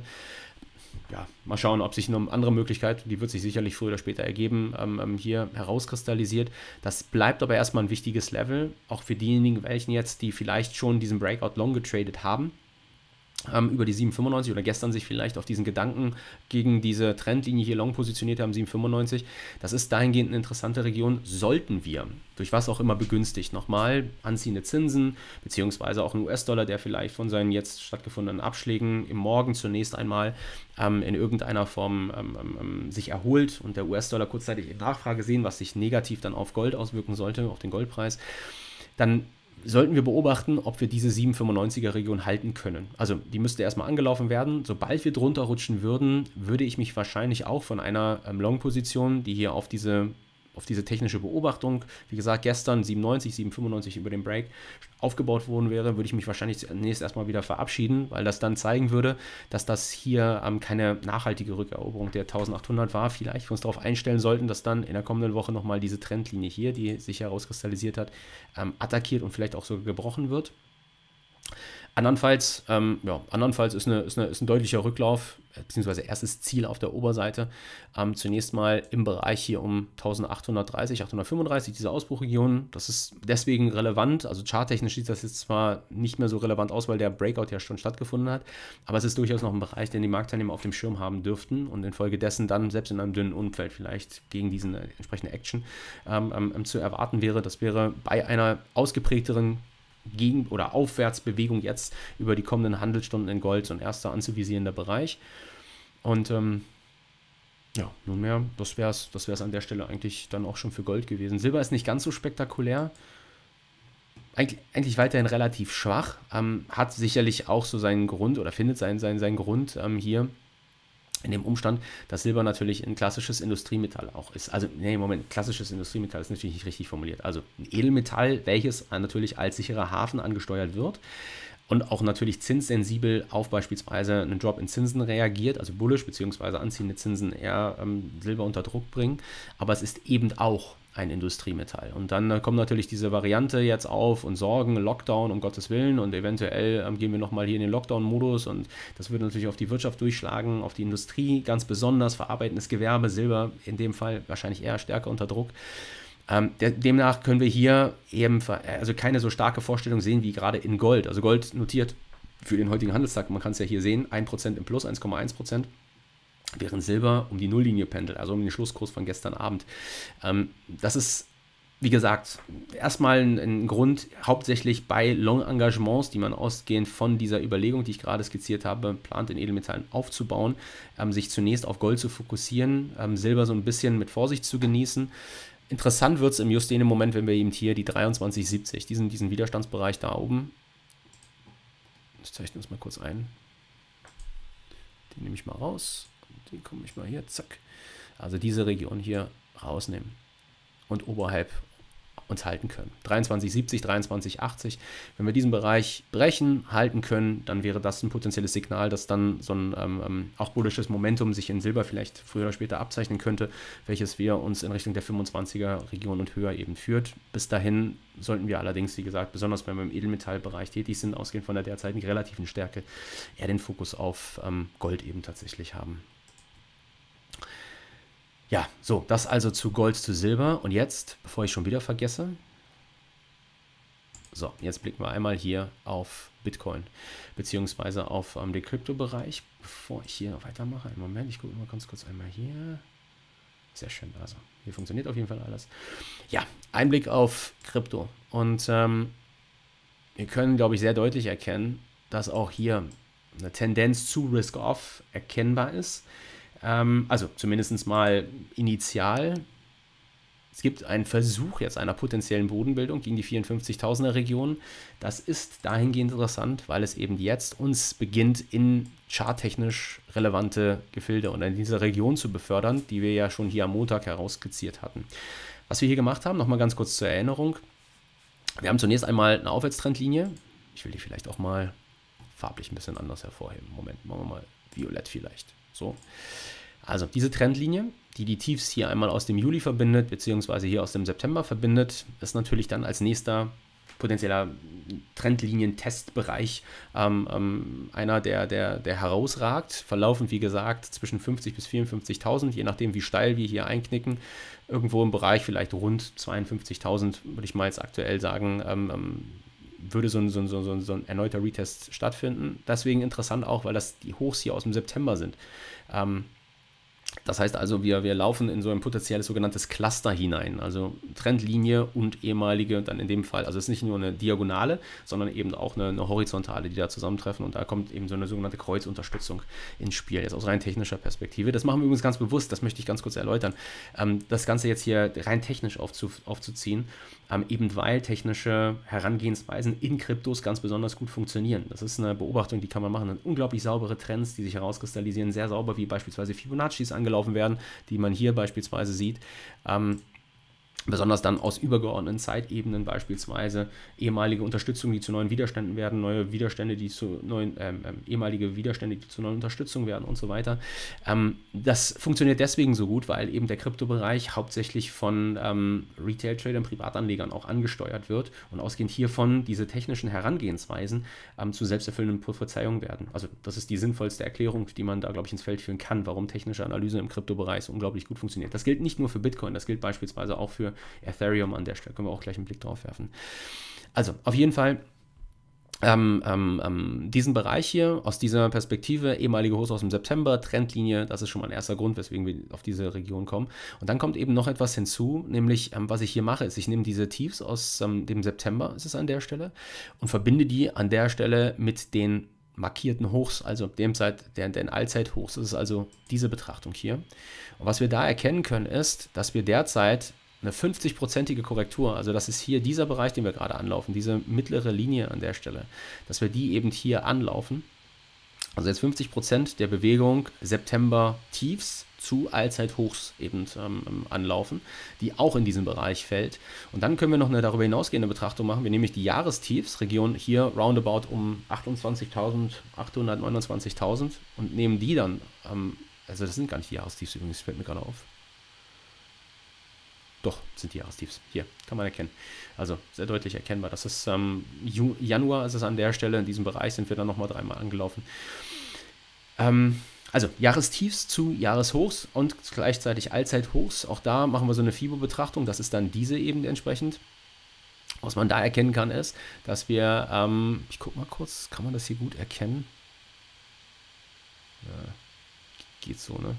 Ja, mal schauen, ob sich eine andere Möglichkeit, die wird sich sicherlich früher oder später ergeben, ähm, hier herauskristallisiert. Das bleibt aber erstmal ein wichtiges Level, auch für diejenigen, welchen jetzt, die vielleicht schon diesen Breakout Long getradet haben, ähm, über die sieben Komma fünfundneunzig oder gestern sich vielleicht auf diesen Gedanken gegen diese Trendlinie hier long positioniert haben, sieben Komma fünfundneunzig. Das ist dahingehend eine interessante Region, sollten wir, durch was auch immer begünstigt, nochmal anziehende Zinsen, beziehungsweise auch ein U S-Dollar, der vielleicht von seinen jetzt stattgefundenen Abschlägen im Morgen zunächst einmal ähm, in irgendeiner Form ähm, ähm, sich erholt und der U S-Dollar kurzzeitig in Nachfrage sehen, was sich negativ dann auf Gold auswirken sollte, auf den Goldpreis, dann sollten wir beobachten, ob wir diese sieben Komma fünfundneunziger Region halten können. Also die müsste erstmal angelaufen werden. Sobald wir drunter rutschen würden, würde ich mich wahrscheinlich auch von einer ähm, Long-Position, die hier auf diese, auf diese technische Beobachtung, wie gesagt, gestern siebenundneunzig, sieben Komma fünfundneunzig über den Break aufgebaut worden wäre, würde ich mich wahrscheinlich zunächst erstmal wieder verabschieden, weil das dann zeigen würde, dass das hier ähm, keine nachhaltige Rückeroberung der eintausendachthundert war. Vielleicht wir uns darauf einstellen sollten, dass dann in der kommenden Woche nochmal diese Trendlinie hier, die sich herauskristallisiert hat, ähm, attackiert und vielleicht auch sogar gebrochen wird. Andernfalls, ähm, ja, andernfalls ist, eine, ist, eine, ist ein deutlicher Rücklauf, beziehungsweise erstes Ziel auf der Oberseite. Ähm, zunächst mal im Bereich hier um eintausendachthundertdreißig, achthundertfünfunddreißig, diese Ausbruchregion. Das ist deswegen relevant. Also charttechnisch sieht das jetzt zwar nicht mehr so relevant aus, weil der Breakout ja schon stattgefunden hat, aber es ist durchaus noch ein Bereich, den die Marktteilnehmer auf dem Schirm haben dürften und infolgedessen dann selbst in einem dünnen Umfeld vielleicht gegen diesen äh, entsprechende Action ähm, ähm, zu erwarten wäre. Das wäre bei einer ausgeprägteren Gegen- oder Aufwärtsbewegung jetzt über die kommenden Handelsstunden in Gold so ein erster anzuvisierender Bereich. Und ähm, ja, nunmehr, das wäre es das wär's an der Stelle eigentlich dann auch schon für Gold gewesen. Silber ist nicht ganz so spektakulär. Eigentlich, eigentlich weiterhin relativ schwach. Ähm, hat sicherlich auch so seinen Grund oder findet seinen, seinen, seinen Grund ähm, hier in dem Umstand, dass Silber natürlich ein klassisches Industriemetall auch ist. Also, nee, Moment, klassisches Industriemetall ist natürlich nicht richtig formuliert. Also ein Edelmetall, welches natürlich als sicherer Hafen angesteuert wird und auch natürlich zinssensibel auf beispielsweise einen Drop in Zinsen reagiert, also bullish bzw. anziehende Zinsen eher ähm, Silber unter Druck bringen. Aber es ist eben auch ein Industriemetall. Und dann äh, kommt natürlich diese Variante jetzt auf und Sorgen, Lockdown, um Gottes Willen, und eventuell ähm, gehen wir nochmal hier in den Lockdown-Modus und das würde natürlich auf die Wirtschaft durchschlagen, auf die Industrie ganz besonders, verarbeitendes Gewerbe, Silber in dem Fall wahrscheinlich eher stärker unter Druck. Ähm, der, demnach können wir hier eben also keine so starke Vorstellung sehen wie gerade in Gold. Also Gold notiert für den heutigen Handelstag, man kann es ja hier sehen, ein Prozent im Plus, eins Komma eins Prozent. Während Silber um die Nulllinie pendelt, also um den Schlusskurs von gestern Abend. Ähm, das ist, wie gesagt, erstmal ein, ein Grund, hauptsächlich bei Long-Engagements, die man ausgehend von dieser Überlegung, die ich gerade skizziert habe, plant in Edelmetallen aufzubauen, ähm, sich zunächst auf Gold zu fokussieren, ähm, Silber so ein bisschen mit Vorsicht zu genießen. Interessant wird es im just dem Moment, wenn wir eben hier die dreiundzwanzig siebzig, diesen, diesen Widerstandsbereich da oben, ich zeichne das mal kurz ein, den nehme ich mal raus. Die komme ich mal hier, zack. Also diese Region hier rausnehmen und oberhalb uns halten können. dreiundzwanzig siebzig, dreiundzwanzig achtzig. Wenn wir diesen Bereich brechen, halten können, dann wäre das ein potenzielles Signal, dass dann so ein ähm, auch bullisches Momentum sich in Silber vielleicht früher oder später abzeichnen könnte, welches wir uns in Richtung der fünfundzwanziger Region und höher eben führt. Bis dahin sollten wir allerdings, wie gesagt, besonders wenn wir im Edelmetallbereich tätig sind, ausgehend von der derzeitigen relativen Stärke, eher den Fokus auf ähm, Gold eben tatsächlich haben. Ja, so, das also zu Gold, zu Silber. Und jetzt, bevor ich schon wieder vergesse, so, jetzt blicken wir einmal hier auf Bitcoin, beziehungsweise auf ähm, den Kryptobereich. Bevor ich hier weitermache, einen Moment, ich gucke mal ganz kurz einmal hier. Sehr schön, also hier funktioniert auf jeden Fall alles. Ja, Einblick auf Krypto. Und ähm, wir können, glaube ich, sehr deutlich erkennen, dass auch hier eine Tendenz zu Risk-Off erkennbar ist. Ähm, also zumindest mal initial. Es gibt einen Versuch jetzt einer potenziellen Bodenbildung gegen die vierundfünfzigtausender Region. Das ist dahingehend interessant, weil es eben jetzt uns beginnt, in charttechnisch relevante Gefilde und in dieser Region zu befördern, die wir ja schon hier am Montag herausskizziert hatten. Was wir hier gemacht haben, nochmal ganz kurz zur Erinnerung. Wir haben zunächst einmal eine Aufwärtstrendlinie. Ich will die vielleicht auch mal farblich ein bisschen anders hervorheben. Moment, machen wir mal violett vielleicht. So. Also diese Trendlinie, die die Tiefs hier einmal aus dem Juli verbindet, beziehungsweise hier aus dem September verbindet, ist natürlich dann als nächster potenzieller Trendlinien-Testbereich ähm, ähm, einer, der, der, der herausragt, verlaufend wie gesagt zwischen fünfzig bis vierundfünfzigtausend, je nachdem wie steil wir hier einknicken, irgendwo im Bereich vielleicht rund zweiundfünfzigtausend, würde ich mal jetzt aktuell sagen, ähm, ähm, würde so ein, so, ein, so, ein, so ein erneuter Retest stattfinden. Deswegen interessant auch, weil das die Hochs hier aus dem September sind. Ähm, Das heißt also, wir, wir laufen in so ein potenzielles sogenanntes Cluster hinein, also Trendlinie und ehemalige, dann in dem Fall, also es ist nicht nur eine Diagonale, sondern eben auch eine, eine Horizontale, die da zusammentreffen und da kommt eben so eine sogenannte Kreuzunterstützung ins Spiel, jetzt aus rein technischer Perspektive. Das machen wir übrigens ganz bewusst, das möchte ich ganz kurz erläutern, ähm, das Ganze jetzt hier rein technisch aufzu, aufzuziehen, ähm, eben weil technische Herangehensweisen in Kryptos ganz besonders gut funktionieren. Das ist eine Beobachtung, die kann man machen, unglaublich saubere Trends, die sich herauskristallisieren, sehr sauber, wie beispielsweise Fibonaccis angelaufen werden, die man hier beispielsweise sieht. Ähm, besonders dann aus übergeordneten Zeitebenen beispielsweise ehemalige Unterstützung, die zu neuen Widerständen werden, neue Widerstände, die zu neuen, ähm, ähm, ehemalige Widerstände, die zu neuen Unterstützung werden und so weiter. Ähm, das funktioniert deswegen so gut, weil eben der Kryptobereich hauptsächlich von ähm, Retail-Tradern, Privatanlegern auch angesteuert wird und ausgehend hiervon diese technischen Herangehensweisen ähm, zu selbsterfüllenden Prophezeiungen werden. Also das ist die sinnvollste Erklärung, die man da, glaube ich, ins Feld führen kann, warum technische Analyse im Kryptobereich so unglaublich gut funktioniert. Das gilt nicht nur für Bitcoin, das gilt beispielsweise auch für Ethereum an der Stelle, können wir auch gleich einen Blick drauf werfen. Also, auf jeden Fall ähm, ähm, ähm, diesen Bereich hier, aus dieser Perspektive, ehemalige Hochs aus dem September, Trendlinie, das ist schon mal ein erster Grund, weswegen wir auf diese Region kommen. Und dann kommt eben noch etwas hinzu, nämlich, ähm, was ich hier mache, ist, ich nehme diese Tiefs aus ähm, dem September, ist es an der Stelle, und verbinde die an der Stelle mit den markierten Hochs, also dem Zeit, der, den Allzeithochs. Das ist also diese Betrachtung hier. Und was wir da erkennen können, ist, dass wir derzeit eine fünfzig-prozentige Korrektur, also das ist hier dieser Bereich, den wir gerade anlaufen, diese mittlere Linie an der Stelle, dass wir die eben hier anlaufen. Also jetzt fünfzig Prozent der Bewegung September Tiefs zu Allzeithochs eben ähm, anlaufen, die auch in diesen Bereich fällt. Und dann können wir noch eine darüber hinausgehende Betrachtung machen. Wir nehmen nämlich die Jahrestiefs, Region hier roundabout um achtundzwanzigtausendachthundert, neunundzwanzigtausend und nehmen die dann, ähm, also das sind gar nicht die Jahrestiefs übrigens, fällt mir gerade auf. Doch, sind die Jahrestiefs. Hier, kann man erkennen. Also sehr deutlich erkennbar. Das ist ähm, Januar, ist es an der Stelle. In diesem Bereich sind wir dann nochmal dreimal angelaufen. Ähm, also Jahrestiefs zu Jahreshochs und gleichzeitig Allzeithochs. Auch da machen wir so eine Fibo-Betrachtung. Das ist dann diese eben entsprechend. Was man da erkennen kann, ist, dass wir, ähm, ich gucke mal kurz, kann man das hier gut erkennen? Ja, geht so, ne?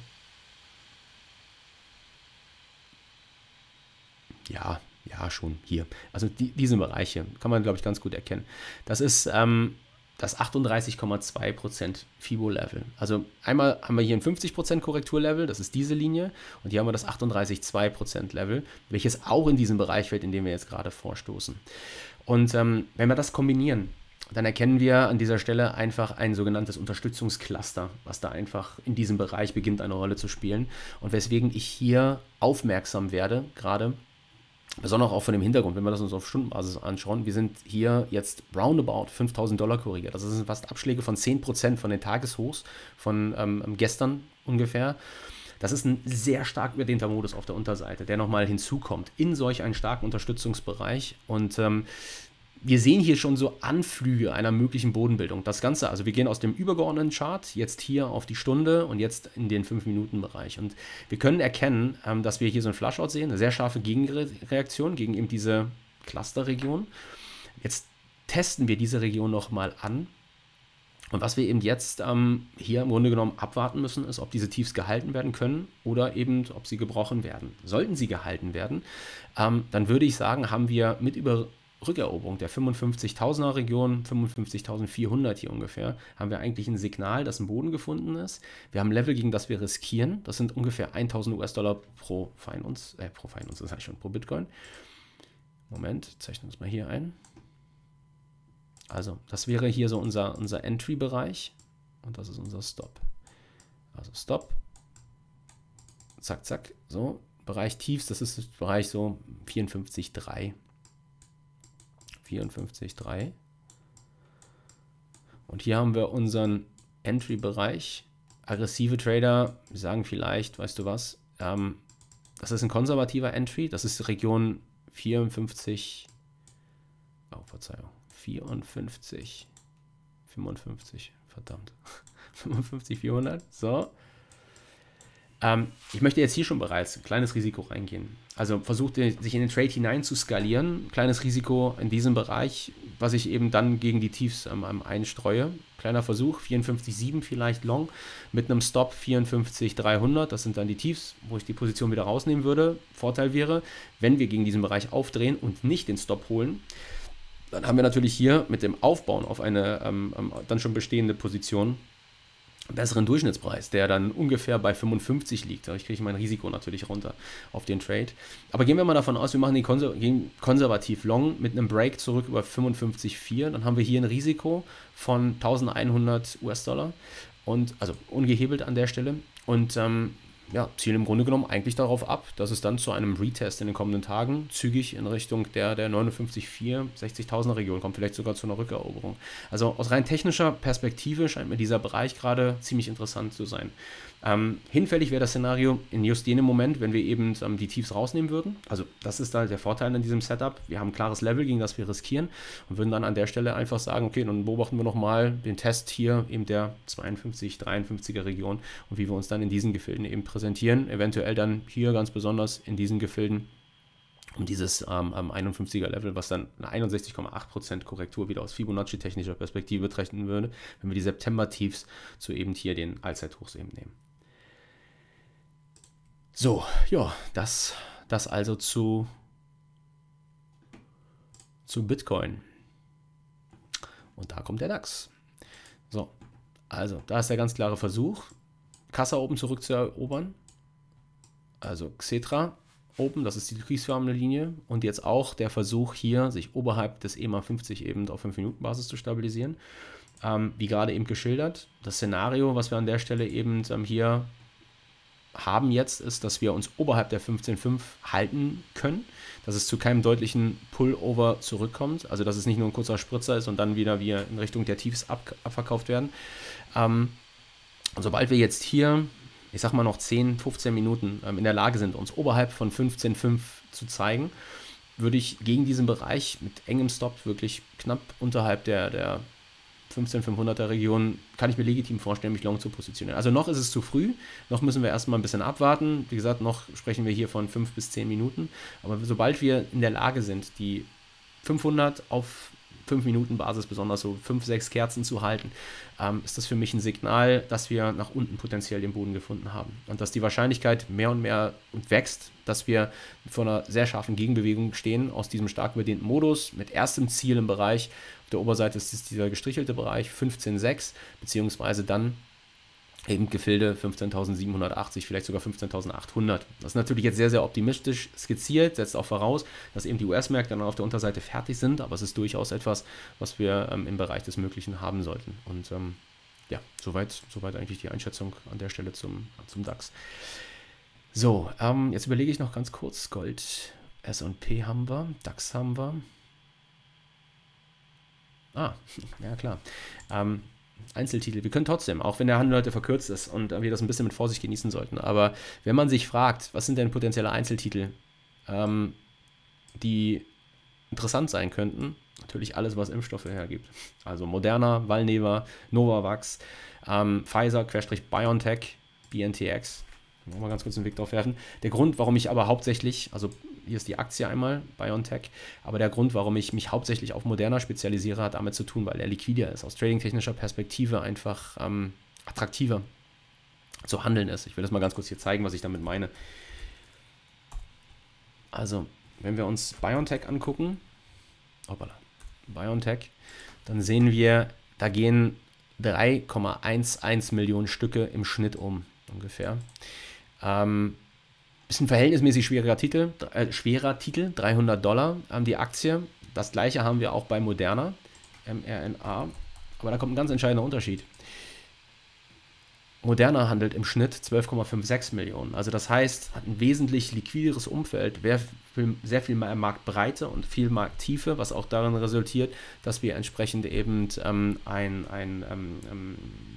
Ja, ja, schon hier. Also die, diese Bereiche kann man, glaube ich, ganz gut erkennen. Das ist ähm, das achtunddreißig Komma zwei Prozent Fibo-Level. Also einmal haben wir hier ein fünfzig Prozent Korrekturlevel, das ist diese Linie, und hier haben wir das achtunddreißig Komma zwei Prozent Level, welches auch in diesen Bereich fällt, in dem wir jetzt gerade vorstoßen. Und ähm, wenn wir das kombinieren, dann erkennen wir an dieser Stelle einfach ein sogenanntes Unterstützungscluster, was da einfach in diesem Bereich beginnt, eine Rolle zu spielen. Und weswegen ich hier aufmerksam werde, gerade besonders auch von dem Hintergrund, wenn wir das uns auf Stundenbasis anschauen, wir sind hier jetzt roundabout fünftausend Dollar korrigiert. Das sind fast Abschläge von zehn Prozent von den Tageshochs von ähm, gestern ungefähr. Das ist ein sehr stark überdehnter Modus auf der Unterseite, der nochmal hinzukommt in solch einen starken Unterstützungsbereich. Und ähm, wir sehen hier schon so Anflüge einer möglichen Bodenbildung. Das Ganze, also wir gehen aus dem übergeordneten Chart jetzt hier auf die Stunde und jetzt in den fünf Minuten Bereich. Und wir können erkennen, ähm, dass wir hier so ein Flushout sehen, eine sehr scharfe Gegenreaktion gegen eben diese Clusterregion. Jetzt testen wir diese Region nochmal an. Und was wir eben jetzt ähm, hier im Grunde genommen abwarten müssen, ist, ob diese Tiefs gehalten werden können oder eben, ob sie gebrochen werden. Sollten sie gehalten werden, ähm, dann würde ich sagen, haben wir mit über Rückeroberung der fünfundfünfzigtausender Region, fünfundfünfzigtausendvierhundert hier ungefähr, haben wir eigentlich ein Signal, dass ein Boden gefunden ist. Wir haben ein Level, gegen das wir riskieren. Das sind ungefähr tausend US-Dollar pro Feinunz, äh, pro Feinunz, das heißt schon pro Bitcoin. Moment, zeichnen wir das mal hier ein. Also, das wäre hier so unser, unser Entry-Bereich und das ist unser Stop. Also Stop, zack, zack, so, Bereich Tiefs, das ist das Bereich so vierundfünfzig Komma drei. vierundfünfzig Komma drei. Und hier haben wir unseren Entry-Bereich. Aggressive Trader sagen vielleicht, weißt du was, ähm, das ist ein konservativer Entry, das ist Region vierundfünfzig, oh, Verzeihung, vierundfünfzig, fünfundfünfzig, verdammt, fünfundfünfzig, vierhundert, so. Ähm, ich möchte jetzt hier schon bereits ein kleines Risiko reingehen. Also versucht sich in den Trade hinein zu skalieren, kleines Risiko in diesem Bereich, was ich eben dann gegen die Tiefs ähm, einstreue. Kleiner Versuch, vierundfünfzig Komma sieben vielleicht long, mit einem Stop vierundfünfzig dreihundert, das sind dann die Tiefs, wo ich die Position wieder rausnehmen würde. Vorteil wäre, wenn wir gegen diesen Bereich aufdrehen und nicht den Stop holen, dann haben wir natürlich hier mit dem Aufbauen auf eine ähm, dann schon bestehende Position einen besseren Durchschnittspreis, der dann ungefähr bei fünfundfünfzig liegt. Dadurch kriege ich mein Risiko natürlich runter auf den Trade. Aber gehen wir mal davon aus, wir machen den konser gehen konservativ long mit einem Break zurück über fünfundfünfzig Komma vier. Dann haben wir hier ein Risiko von eintausendeinhundert US-Dollar und also ungehebelt an der Stelle. Und ähm, ja, zielen im Grunde genommen eigentlich darauf ab, dass es dann zu einem Retest in den kommenden Tagen zügig in Richtung der, der neunundfünfzig Komma vier, sechzigtausender Region kommt, vielleicht sogar zu einer Rückeroberung. Also aus rein technischer Perspektive scheint mir dieser Bereich gerade ziemlich interessant zu sein. Ähm, hinfällig wäre das Szenario in just jenem Moment, wenn wir eben ähm, die Tiefs rausnehmen würden. Also das ist da der Vorteil in diesem Setup. Wir haben ein klares Level, gegen das wir riskieren und würden dann an der Stelle einfach sagen, okay, dann beobachten wir nochmal den Test hier eben der zweiundfünfzig, dreiundfünfziger Region und wie wir uns dann in diesen Gefilden eben präsentieren. Eventuell dann hier ganz besonders in diesen Gefilden um dieses ähm, einundfünfziger Level, was dann eine einundsechzig Komma acht Prozent Korrektur wieder aus Fibonacci-technischer Perspektive betrachten würde, wenn wir die September-Tiefs zu eben hier den Allzeithochs eben nehmen. So, ja, das, das also zu, zu Bitcoin. Und da kommt der DAX. So, also da ist der ganz klare Versuch, Kassa oben zurückzuerobern. Also Xetra oben, das ist die türkisfarbene Linie. Und jetzt auch der Versuch hier, sich oberhalb des E M A fünfzig eben auf fünf Minuten Basis zu stabilisieren. Ähm, wie gerade eben geschildert, das Szenario, was wir an der Stelle eben ähm, hier haben jetzt, ist, dass wir uns oberhalb der fünfzehn Komma fünf halten können, dass es zu keinem deutlichen Pullover zurückkommt, also dass es nicht nur ein kurzer Spritzer ist und dann wieder wir in Richtung der Tiefs ab, abverkauft werden. Ähm, und sobald wir jetzt hier, ich sag mal noch zehn, fünfzehn Minuten ähm, in der Lage sind, uns oberhalb von fünfzehn Komma fünf zu zeigen, würde ich gegen diesen Bereich mit engem Stop wirklich knapp unterhalb der, der fünfzehn fünfhunderter Region, kann ich mir legitim vorstellen, mich long zu positionieren. Also noch ist es zu früh, noch müssen wir erstmal ein bisschen abwarten. Wie gesagt, noch sprechen wir hier von fünf bis zehn Minuten. Aber sobald wir in der Lage sind, die fünfhundert auf fünf Minuten Basis, besonders so fünf, sechs Kerzen zu halten, ähm, ist das für mich ein Signal, dass wir nach unten potenziell den Boden gefunden haben. Und dass die Wahrscheinlichkeit mehr und mehr wächst, dass wir vor einer sehr scharfen Gegenbewegung stehen aus diesem stark überdehnten Modus mit erstem Ziel im Bereich. Auf der Oberseite ist es dieser gestrichelte Bereich fünfzehn Komma sechs, beziehungsweise dann eben Gefilde fünfzehntausendsiebenhundertachtzig, vielleicht sogar fünfzehntausendachthundert. Das ist natürlich jetzt sehr, sehr optimistisch skizziert, setzt auch voraus, dass eben die U S-Märkte dann auf der Unterseite fertig sind, aber es ist durchaus etwas, was wir ähm, im Bereich des Möglichen haben sollten. Und ähm, ja, soweit, soweit eigentlich die Einschätzung an der Stelle zum, zum DAX. So, ähm, jetzt überlege ich noch ganz kurz, Gold, S und P haben wir, DAX haben wir. Ah, ja klar. Ähm, Einzeltitel. Wir können trotzdem, auch wenn der Handel heute verkürzt ist und wir das ein bisschen mit Vorsicht genießen sollten, aber wenn man sich fragt, was sind denn potenzielle Einzeltitel, ähm, die interessant sein könnten, natürlich alles, was Impfstoffe hergibt. Also Moderna, Valneva, Novavax, ähm, Pfizer, Querstrich BioNTech, B N T X. Mal ganz kurz einen Blick drauf werfen. Der Grund, warum ich aber hauptsächlich, also hier ist die Aktie einmal, BioNTech. Aber der Grund, warum ich mich hauptsächlich auf Moderna spezialisiere, hat damit zu tun, weil er liquider ist, aus tradingtechnischer Perspektive einfach ähm, attraktiver zu handeln ist. Ich will das mal ganz kurz hier zeigen, was ich damit meine. Also, wenn wir uns BioNTech angucken, hoppala, BioNTech, dann sehen wir, da gehen drei Komma elf Millionen Stücke im Schnitt um, ungefähr. Ähm, ist ein verhältnismäßig schwerer Titel, äh, schwerer Titel, dreihundert Dollar ähm, die Aktie. Das gleiche haben wir auch bei Moderna, mRNA, aber da kommt ein ganz entscheidender Unterschied. Moderna handelt im Schnitt zwölf Komma sechsundfünfzig Millionen. Also das heißt, hat ein wesentlich liquideres Umfeld, sehr viel mehr Marktbreite und viel Markttiefe, was auch darin resultiert, dass wir entsprechend eben ähm, ein, ein ähm,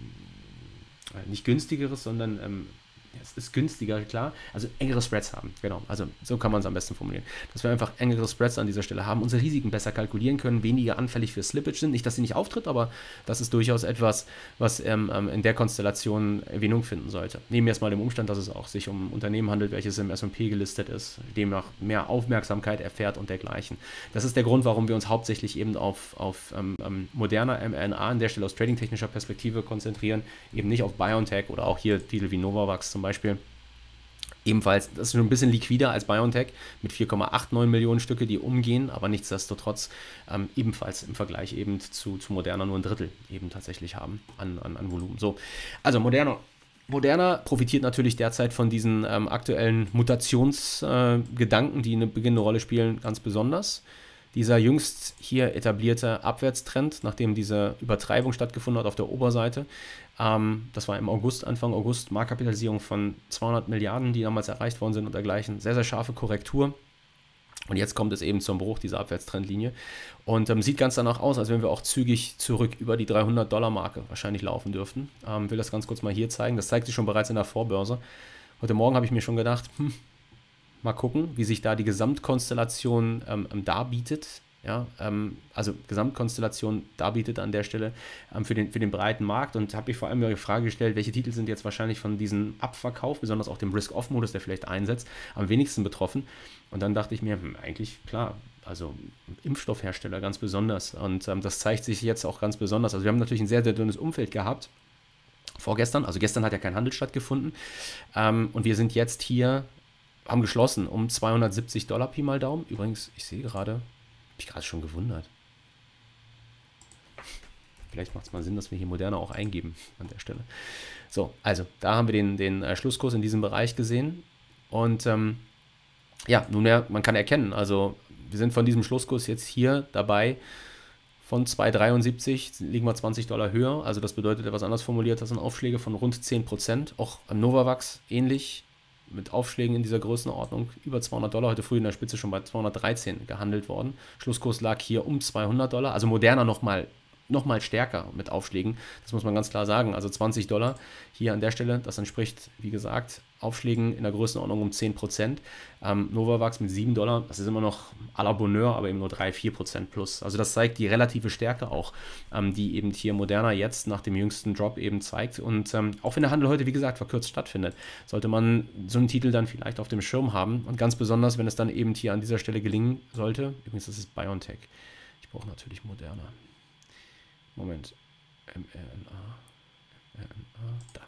nicht günstigeres, sondern ähm, es ist günstiger, klar, also engere Spreads haben, genau, also so kann man es am besten formulieren, dass wir einfach engere Spreads an dieser Stelle haben, unsere Risiken besser kalkulieren können, weniger anfällig für Slippage sind, nicht, dass sie nicht auftritt, aber das ist durchaus etwas, was ähm, in der Konstellation Erwähnung finden sollte. Nehmen wir erstmal den Umstand, dass es auch sich um ein Unternehmen handelt, welches im S und P gelistet ist, demnach mehr Aufmerksamkeit erfährt und dergleichen. Das ist der Grund, warum wir uns hauptsächlich eben auf, auf ähm, Moderna, mRNA an der Stelle aus tradingtechnischer Perspektive konzentrieren, eben nicht auf BioNTech oder auch hier Titel wie Novavax zum Beispiel. Beispiel. Ebenfalls, das ist schon ein bisschen liquider als BioNTech mit vier Komma neunundachtzig Millionen Stücke, die umgehen, aber nichtsdestotrotz ähm, ebenfalls im Vergleich eben zu, zu Moderna nur ein Drittel eben tatsächlich haben an, an, an Volumen. So, also Moderna, Moderna profitiert natürlich derzeit von diesen ähm, aktuellen Mutationsgedanken, äh, die eine beginnende Rolle spielen, ganz besonders. Dieser jüngst hier etablierte Abwärtstrend, nachdem diese Übertreibung stattgefunden hat auf der Oberseite, ähm, das war im August, Anfang August, Marktkapitalisierung von zweihundert Milliarden, die damals erreicht worden sind und dergleichen. Sehr, sehr scharfe Korrektur. Und jetzt kommt es eben zum Bruch dieser Abwärtstrendlinie. Und ähm, sieht ganz danach aus, als wenn wir auch zügig zurück über die dreihundert Dollar Marke wahrscheinlich laufen dürften. Ähm, will das ganz kurz mal hier zeigen. Das zeigt sich schon bereits in der Vorbörse. Heute Morgen habe ich mir schon gedacht, hm, mal gucken, wie sich da die Gesamtkonstellation ähm, darbietet. Ja, ähm, also Gesamtkonstellation darbietet an der Stelle ähm, für, den, für den breiten Markt und habe mich vor allem die Frage gestellt, welche Titel sind jetzt wahrscheinlich von diesem Abverkauf, besonders auch dem Risk-Off-Modus, der vielleicht einsetzt, am wenigsten betroffen. Und dann dachte ich mir, hm, eigentlich klar, also Impfstoffhersteller ganz besonders. Und ähm, das zeigt sich jetzt auch ganz besonders. Also wir haben natürlich ein sehr, sehr dünnes Umfeld gehabt. Vorgestern, also gestern hat ja kein Handel stattgefunden. Ähm, und wir sind jetzt hier, haben geschlossen um zweihundertsiebzig Dollar Pi mal Daumen. Übrigens, ich sehe gerade, habe ich gerade schon gewundert. Vielleicht macht es mal Sinn, dass wir hier Moderna auch eingeben an der Stelle. So, also da haben wir den, den äh, Schlusskurs in diesem Bereich gesehen. Und ähm, ja, nunmehr, man kann erkennen, also wir sind von diesem Schlusskurs jetzt hier dabei. Von zwei Komma dreiundsiebzig liegen wir zwanzig Dollar höher. Also das bedeutet, etwas anders formuliert, das sind Aufschläge von rund zehn Prozent. Auch am Novavax ähnlich, mit Aufschlägen in dieser Größenordnung, über zweihundert Dollar, heute früh in der Spitze schon bei zweihundertdreizehn gehandelt worden. Schlusskurs lag hier um zweihundert Dollar, also Moderna nochmal noch mal stärker mit Aufschlägen, das muss man ganz klar sagen, also zwanzig Dollar hier an der Stelle, das entspricht, wie gesagt, Aufschlägen in der Größenordnung um zehn Prozent. Ähm, Novavax mit sieben Dollar, das ist immer noch à la Bonheur, aber eben nur drei, vier Prozent plus. Also das zeigt die relative Stärke auch, ähm, die eben hier Moderna jetzt nach dem jüngsten Drop eben zeigt. Und ähm, auch wenn der Handel heute, wie gesagt, verkürzt stattfindet, sollte man so einen Titel dann vielleicht auf dem Schirm haben. Und ganz besonders, wenn es dann eben hier an dieser Stelle gelingen sollte. Übrigens, das ist BioNTech. Ich brauche natürlich Moderna. Moment. mRNA. mRNA. Da.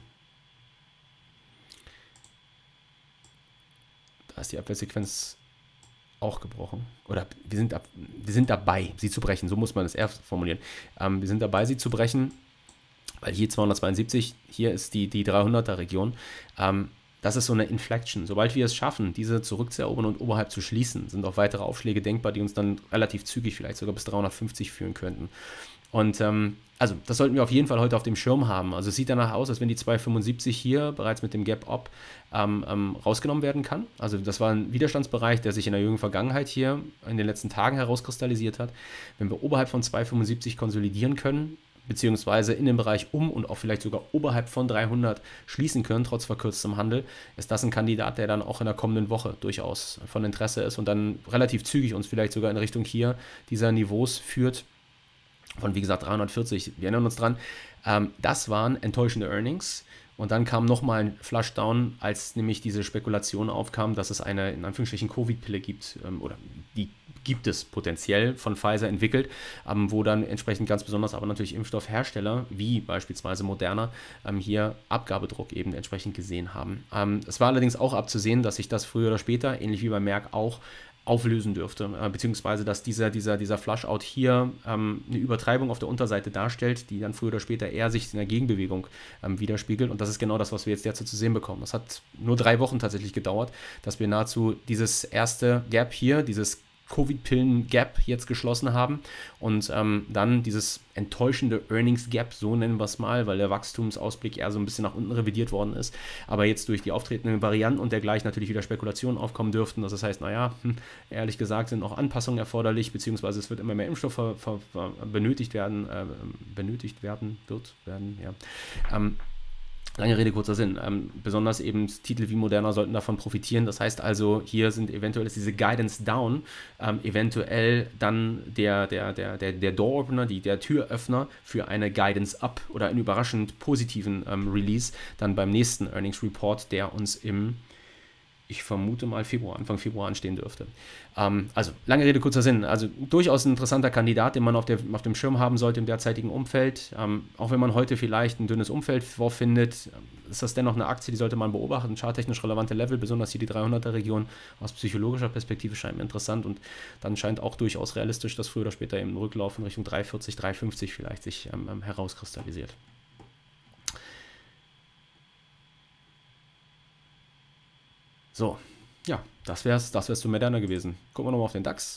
Da ist die Abwehrsequenz auch gebrochen. Oder wir sind, ab, wir sind dabei, sie zu brechen. So muss man es eher formulieren. Ähm, wir sind dabei, sie zu brechen, weil hier zweihundertzweiundsiebzig, hier ist die, die dreihunderter Region. Ähm, das ist so eine Inflection. Sobald wir es schaffen, diese zurückzuerobern und oberhalb zu schließen, sind auch weitere Aufschläge denkbar, die uns dann relativ zügig vielleicht sogar bis dreihundertfünfzig führen könnten. Und ähm, also das sollten wir auf jeden Fall heute auf dem Schirm haben. Also es sieht danach aus, als wenn die zweihundertfünfundsiebzig hier bereits mit dem Gap-Up ähm, ähm, rausgenommen werden kann. Also das war ein Widerstandsbereich, der sich in der jüngeren Vergangenheit hier in den letzten Tagen herauskristallisiert hat. Wenn wir oberhalb von zweihundertfünfundsiebzig konsolidieren können, beziehungsweise in dem Bereich um und auch vielleicht sogar oberhalb von dreihundert schließen können, trotz verkürztem Handel, ist das ein Kandidat, der dann auch in der kommenden Woche durchaus von Interesse ist und dann relativ zügig uns vielleicht sogar in Richtung hier dieser Niveaus führt, von wie gesagt dreihundertvierzig, wir erinnern uns dran, ähm, das waren enttäuschende Earnings Und dann kam nochmal ein Flushdown, als nämlich diese Spekulation aufkam, dass es eine, in Anführungsstrichen, Covid-Pille gibt, ähm, oder die gibt es potenziell von Pfizer entwickelt, ähm, wo dann entsprechend ganz besonders aber natürlich Impfstoffhersteller, wie beispielsweise Moderna, ähm, hier Abgabedruck eben entsprechend gesehen haben. Ähm, es war allerdings auch abzusehen, dass sich das früher oder später, ähnlich wie bei Merck auch, auflösen dürfte, äh, beziehungsweise dass dieser, dieser, dieser Flushout hier ähm, eine Übertreibung auf der Unterseite darstellt, die dann früher oder später eher sich in der Gegenbewegung ähm, widerspiegelt, und das ist genau das, was wir jetzt derzeit zu sehen bekommen. Das hat nur drei Wochen tatsächlich gedauert, dass wir nahezu dieses erste Gap hier, dieses Covid-Pillen-Gap jetzt geschlossen haben und ähm, dann dieses enttäuschende Earnings-Gap, so nennen wir es mal, weil der Wachstumsausblick eher so ein bisschen nach unten revidiert worden ist, aber jetzt durch die auftretenden Varianten und dergleichen natürlich wieder Spekulationen aufkommen dürften. Das heißt, naja, hm, ehrlich gesagt sind auch Anpassungen erforderlich, beziehungsweise es wird immer mehr Impfstoff ver, ver, ver, benötigt werden, äh, benötigt werden, wird werden, ja. Ähm, Lange Rede, kurzer Sinn. Ähm, besonders eben Titel wie Moderna sollten davon profitieren. Das heißt also, hier sind eventuell ist diese Guidance Down ähm, eventuell dann der, der, der, der, der Door-Opener, die, der Türöffner für eine Guidance Up oder einen überraschend positiven ähm, Release dann beim nächsten Earnings Report, der uns im, ich vermute mal Februar, Anfang Februar anstehen dürfte. Ähm, also, lange Rede, kurzer Sinn. Also durchaus ein interessanter Kandidat, den man auf, der, auf dem Schirm haben sollte im derzeitigen Umfeld. Ähm, auch wenn man heute vielleicht ein dünnes Umfeld vorfindet, ist das dennoch eine Aktie, die sollte man beobachten. Charttechnisch relevante Level, besonders hier die dreihunderter-Region aus psychologischer Perspektive scheint mir interessant, und dann scheint auch durchaus realistisch, dass früher oder später im Rücklauf in Richtung drei vierzig, drei fünfzig vielleicht sich ähm, herauskristallisiert. So, ja, das wär's, das wär's zu Moderna gewesen. Gucken wir nochmal auf den DAX.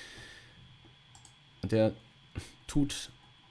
Und der tut,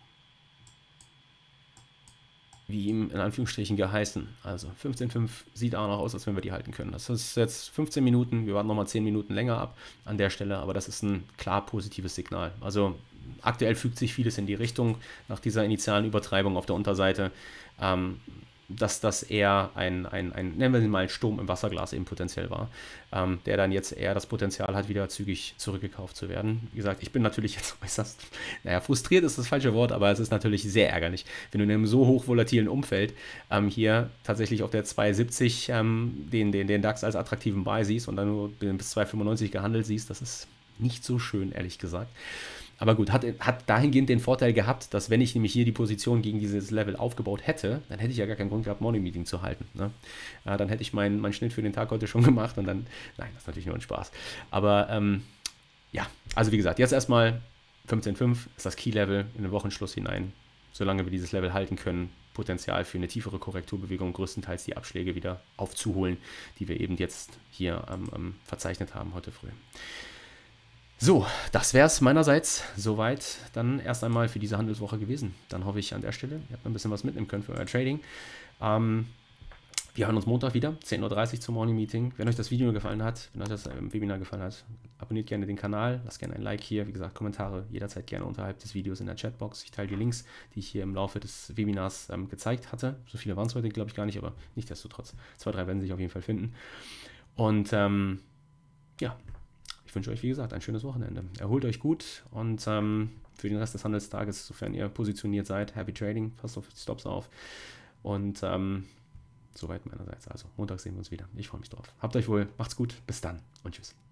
wie ihm in Anführungsstrichen geheißen. Also fünfzehn Komma fünf sieht auch noch aus, als wenn wir die halten können. Das ist jetzt fünfzehn Minuten, wir warten nochmal zehn Minuten länger ab an der Stelle, aber das ist ein klar positives Signal. Also aktuell fügt sich vieles in die Richtung nach dieser initialen Übertreibung auf der Unterseite. Ähm, dass das eher ein, ein, ein, nennen wir ihn mal, Sturm im Wasserglas eben potenziell war, ähm, der dann jetzt eher das Potenzial hat, wieder zügig zurückgekauft zu werden. Wie gesagt, ich bin natürlich jetzt äußerst, naja, frustriert ist das falsche Wort, aber es ist natürlich sehr ärgerlich, wenn du in einem so hochvolatilen Umfeld ähm, hier tatsächlich auf der zwei siebzig ähm, den, den, den DAX als attraktiven Buy siehst und dann nur bis zwei fünfundneunzig gehandelt siehst. Das ist nicht so schön, ehrlich gesagt. Aber gut, hat, hat dahingehend den Vorteil gehabt, dass wenn ich nämlich hier die Position gegen dieses Level aufgebaut hätte, dann hätte ich ja gar keinen Grund gehabt, Morning Meeting zu halten. Ne? Äh, dann hätte ich meinen mein Schnitt für den Tag heute schon gemacht und dann, nein, das ist natürlich nur ein Spaß. Aber ähm, ja, also wie gesagt, jetzt erstmal fünfzehn Komma fünf ist das Key-Level in den Wochenschluss hinein. Solange wir dieses Level halten können, Potenzial für eine tiefere Korrekturbewegung, größtenteils die Abschläge wieder aufzuholen, die wir eben jetzt hier ähm, ähm, verzeichnet haben heute früh. So, das wäre es meinerseits soweit dann erst einmal für diese Handelswoche gewesen. Dann hoffe ich an der Stelle, ihr habt ein bisschen was mitnehmen können für euer Trading. Ähm, wir hören uns Montag wieder, zehn Uhr dreißig zum Morning Meeting. Wenn euch das Video gefallen hat, wenn euch das im Webinar gefallen hat, abonniert gerne den Kanal, lasst gerne ein Like hier. Wie gesagt, Kommentare jederzeit gerne unterhalb des Videos in der Chatbox. Ich teile die Links, die ich hier im Laufe des Webinars ähm, gezeigt hatte. So viele waren es heute, glaube ich, gar nicht, aber nichtsdestotrotz. Zwei, drei werden sich auf jeden Fall finden. Und ähm, ja, ich wünsche euch, wie gesagt, ein schönes Wochenende. Erholt euch gut und ähm, für den Rest des Handelstages, sofern ihr positioniert seid, Happy Trading, passt auf die Stops auf. Und ähm, soweit meinerseits. Also Montag sehen wir uns wieder. Ich freue mich drauf. Habt euch wohl, macht's gut, bis dann und tschüss.